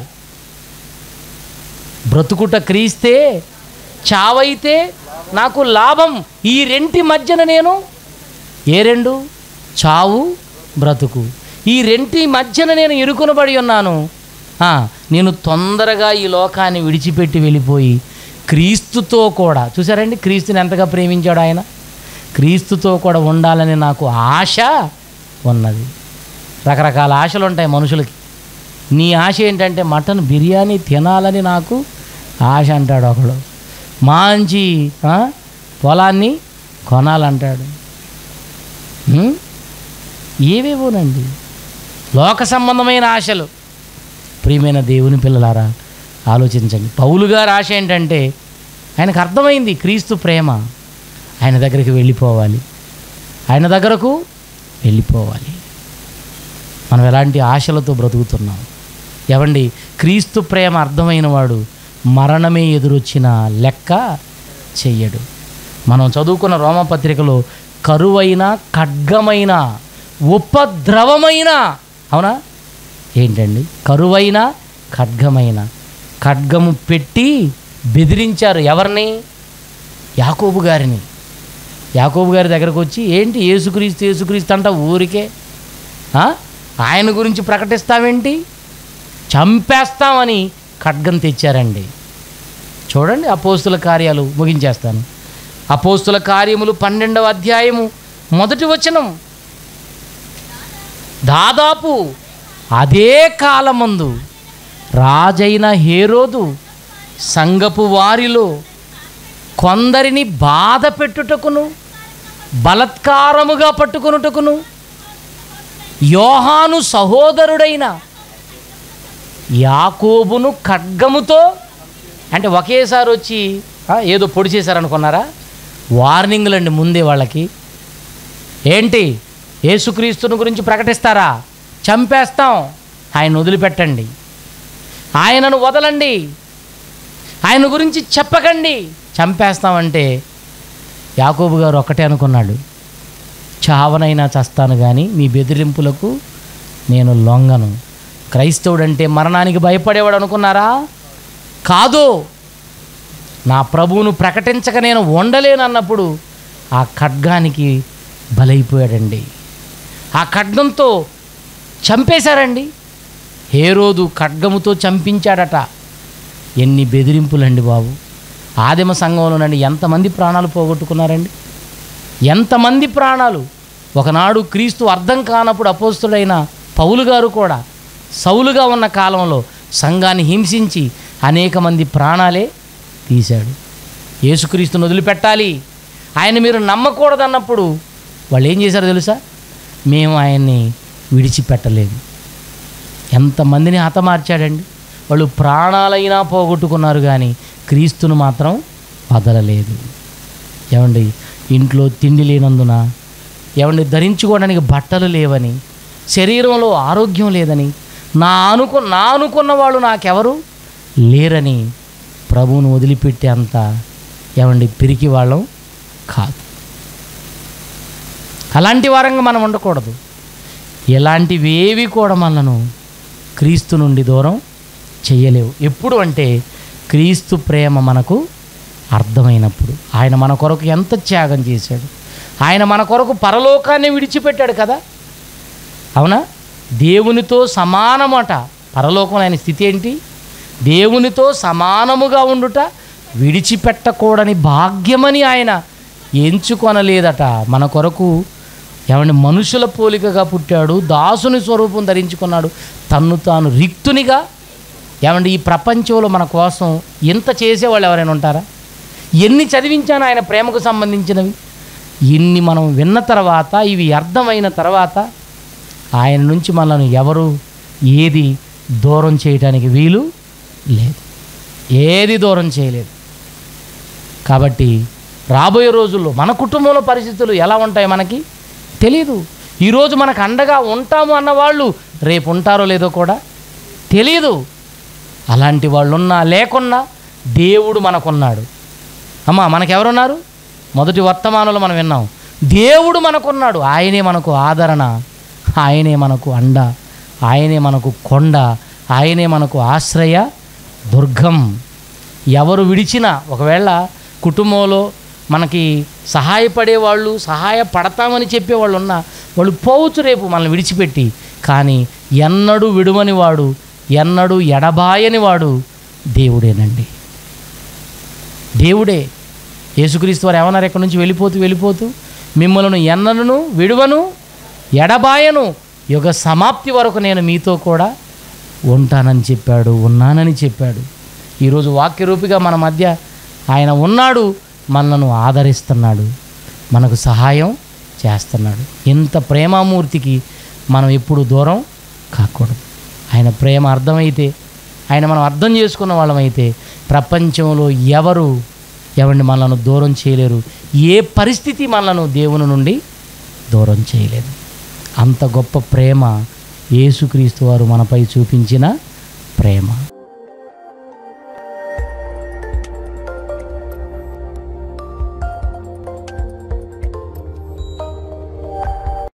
బ్రతుకుట క్రీస్తే, చావైతే నాకు లాభం. ఈ రెంటి మధ్యన నేను, ఏ రెండు? చావు, బ్రతుకు. ఈ రెంటి మధ్యన నేను ఇరుకునబడి ఉన్నాను. నేను తొందరగా ఈ లోకాన్ని విడిచిపెట్టి వెళ్ళిపోయి క్రీస్తుతో కూడా, చూసారండి క్రీస్తుని ఎంతగా ప్రేమించాడు ఆయన, క్రీస్తుతో కూడా ఉండాలని నాకు ఆశ ఉన్నది. రకరకాల ఆశలు ఉంటాయి మనుషులకి. నీ ఆశ ఏంటంటే మటన్ బిర్యానీ తినాలని నాకు ఆశ అంటాడు ఒకడు. మంచి పొలాన్ని కొనాలంటాడు. ఏవేవోనండి లోక సంబంధమైన ఆశలు. ప్రియమైన దేవుని పిల్లలారా, ఆలోచించండి. పౌలు గారి ఆశ ఏంటంటే ఆయనకు అర్థమైంది క్రీస్తు ప్రేమ. ఆయన దగ్గరికి వెళ్ళిపోవాలి, ఆయన దగ్గరకు వెళ్ళిపోవాలి. మనం ఎలాంటి ఆశలతో బ్రతుకుతున్నాం? ఏవండి, క్రీస్తు ప్రేమ అర్థమైన వాడు మరణమే ఎదురొచ్చిన లెక్క చెయ్యడు. మనం చదువుకున్న రోమపత్రికలో కరువైన, ఖడ్గమైన, ఉపద్రవమైన, అవునా? ఏంటండి? కరువైన, ఖడ్గమైన. ఖడ్గము పెట్టి బెదిరించారు ఎవరిని? యాకోబు గారిని. యాకోబు గారి దగ్గరకు వచ్చి, ఏంటి యేసుక్రీస్తు యేసుక్రీస్తు అంట ఊరికే, ఆయన గురించి ప్రకటిస్తావేంటి, చంపేస్తామని ఖడ్గం తెచ్చారండి. చూడండి అపోస్తుల కార్యాలు, ముగించేస్తాను. అపోస్తుల కార్యములు పన్నెండవ అధ్యాయము మొదటి వచనం. దాదాపు అదే కాలమందు రాజైన హేరోదు సంగపు వారిలో కొందరిని బాధ పెట్టుటకును, బలత్కారముగా పట్టుకొనుటకును యోహాను సహోదరుడైన యాకోబును ఖడ్గముతో, అంటే ఒకేసారి వచ్చి ఏదో పొడి చేశారనుకున్నారా? వార్నింగ్లండి ముందే వాళ్ళకి. ఏంటి, యేసుక్రీస్తుని గురించి ప్రకటిస్తారా? చంపేస్తాం, ఆయన వదిలిపెట్టండి, ఆయనను వదలండి, ఆయన గురించి చెప్పకండి, చంపేస్తామంటే యాకోబు గారు ఒక్కటే అనుకున్నాడు, చావనైనా చస్తాను కానీ మీ బెదిరింపులకు నేను లొంగను. క్రైస్తవుడంటే మరణానికి భయపడేవాడు అనుకున్నారా? కాదు. నా ప్రభువును ప్రకటించక నేను ఉండలేను అన్నప్పుడు ఆ ఖడ్గానికి బలైపోయాడండి. ఆ ఖడ్గంతో చంపేశారండి. హేరోదు ఖడ్గముతో చంపించాడట. ఎన్ని బెదిరింపులండి బాబు! ఆదిమ సంఘంలోనండి ఎంతమంది ప్రాణాలు పోగొట్టుకున్నారండి, ఎంతమంది ప్రాణాలు. ఒకనాడు క్రీస్తు అర్థం కానప్పుడు అపోస్తుడైన పౌలు గారు కూడా సౌలుగా ఉన్న కాలంలో సంఘాన్ని హింసించి అనేక మంది ప్రాణాలే తీశాడు. యేసుక్రీస్తుని వదిలిపెట్టాలి, ఆయన మీరు నమ్మకూడదన్నప్పుడు వాళ్ళు ఏం చేశారో తెలుసా? మేము ఆయన్ని విడిచిపెట్టలేము. ఎంతమందిని హతమార్చాడండి. వాళ్ళు ప్రాణాలైనా పోగొట్టుకున్నారు కానీ క్రీస్తును మాత్రం వదలలేదు. ఏమండి, ఇంట్లో తిండి లేనందున, ఏమండి ధరించుకోవడానికి బట్టలు లేవని, శరీరంలో ఆరోగ్యం లేదని, నా అనుకు నా అనుకున్న వాళ్ళు నాకెవరు లేరని ప్రభువును వదిలిపెట్టే అంత ఏమండి పిరికి వాళ్ళం కాదు. అలాంటి వారంగా మనం ఉండకూడదు. ఇలాంటివేవి కూడా మనను క్రీస్తు నుండి దూరం చెయ్యలేవు. ఎప్పుడు అంటే క్రీస్తు ప్రేమ మనకు అర్థమైనప్పుడు. ఆయన మన కొరకు ఎంత త్యాగం చేశాడు. ఆయన మన కొరకు పరలోకాన్ని విడిచిపెట్టాడు కదా, అవునా? దేవునితో సమానమట. పరలోకంలో ఆయన స్థితి ఏంటి? దేవునితో సమానముగా ఉండుట విడిచిపెట్టకూడని భాగ్యమని ఆయన ఎంచుకొనలేదట. మన కొరకు ఏమంటే మనుషుల పోలికగా పుట్టాడు, దాసుని స్వరూపం ధరించుకున్నాడు, తన్ను తాను రిక్తునిగా. ఏమంటే ఈ ప్రపంచంలో మన కోసం ఇంత చేసేవాళ్ళు ఎవరైనా ఉంటారా? ఎన్ని చదివించాను ఆయన ప్రేమకు సంబంధించినవి. ఇన్ని మనం విన్న తర్వాత, ఇవి అర్థమైన తర్వాత ఆయన నుంచి మనల్ని ఎవరు ఏది దూరం చేయడానికి వీలు లేదు. ఏది దూరం చేయలేదు. కాబట్టి రాబోయే రోజుల్లో మన కుటుంబంలో పరిస్థితులు ఎలా ఉంటాయో మనకి తెలియదు. ఈరోజు మనకు అండగా ఉంటాము అన్నవాళ్ళు రేపు ఉంటారో లేదో కూడా తెలియదు. అలాంటి వాళ్ళు ఉన్నా లేకున్నా దేవుడు మనకున్నాడు. అమ్మా, మనకెవరున్నారు? మొదటి వర్తమానంలో మనం విన్నాం, దేవుడు మనకున్నాడు. ఆయనే మనకు ఆదరణ, ఆయనే మనకు అండ, ఆయనే మనకు కొండ, ఆయనే మనకు ఆశ్రయ దుర్గం. ఎవరు విడిచినా, ఒకవేళ కుటుంబంలో మనకి సహాయపడేవాళ్ళు, సహాయపడతామని చెప్పేవాళ్ళు ఉన్నా వాళ్ళు పోవచ్చు రేపు మనల్ని విడిచిపెట్టి. కానీ ఎన్నడూ విడువని వాడు, ఎన్నడూ ఎడబాయని వాడు దేవుడేనండి. దేవుడే. యేసుక్రీస్తు వారు ఏమన్నారు? ఎక్కడి నుంచి వెళ్ళిపోతూ వెళ్ళిపోతూ మిమ్మల్ని ఎన్నడను విడువను ఎడబాయను, యుగ సమాప్తి వరకు నేను మీతో కూడా ఉంటానని చెప్పాడు, ఉన్నానని చెప్పాడు. ఈరోజు వాక్యరూపిగా మన మధ్య ఆయన ఉన్నాడు, మనలను ఆదరిస్తున్నాడు, మనకు సహాయం చేస్తున్నాడు. ఇంత ప్రేమామూర్తికి మనం ఎప్పుడు దూరం కాకూడదు. ఆయన ప్రేమ అర్థమైతే, ఆయన మనం అర్థం చేసుకున్న వాళ్ళమైతే ప్రపంచంలో ఎవరు ఎవరిని మనలను దూరం చేయలేరు. ఏ పరిస్థితి మనలను దేవుని నుండి దూరం చేయలేదు. అంత గొప్ప ప్రేమ యేసుక్రీస్తు వారు మనపై చూపించిన ప్రేమ.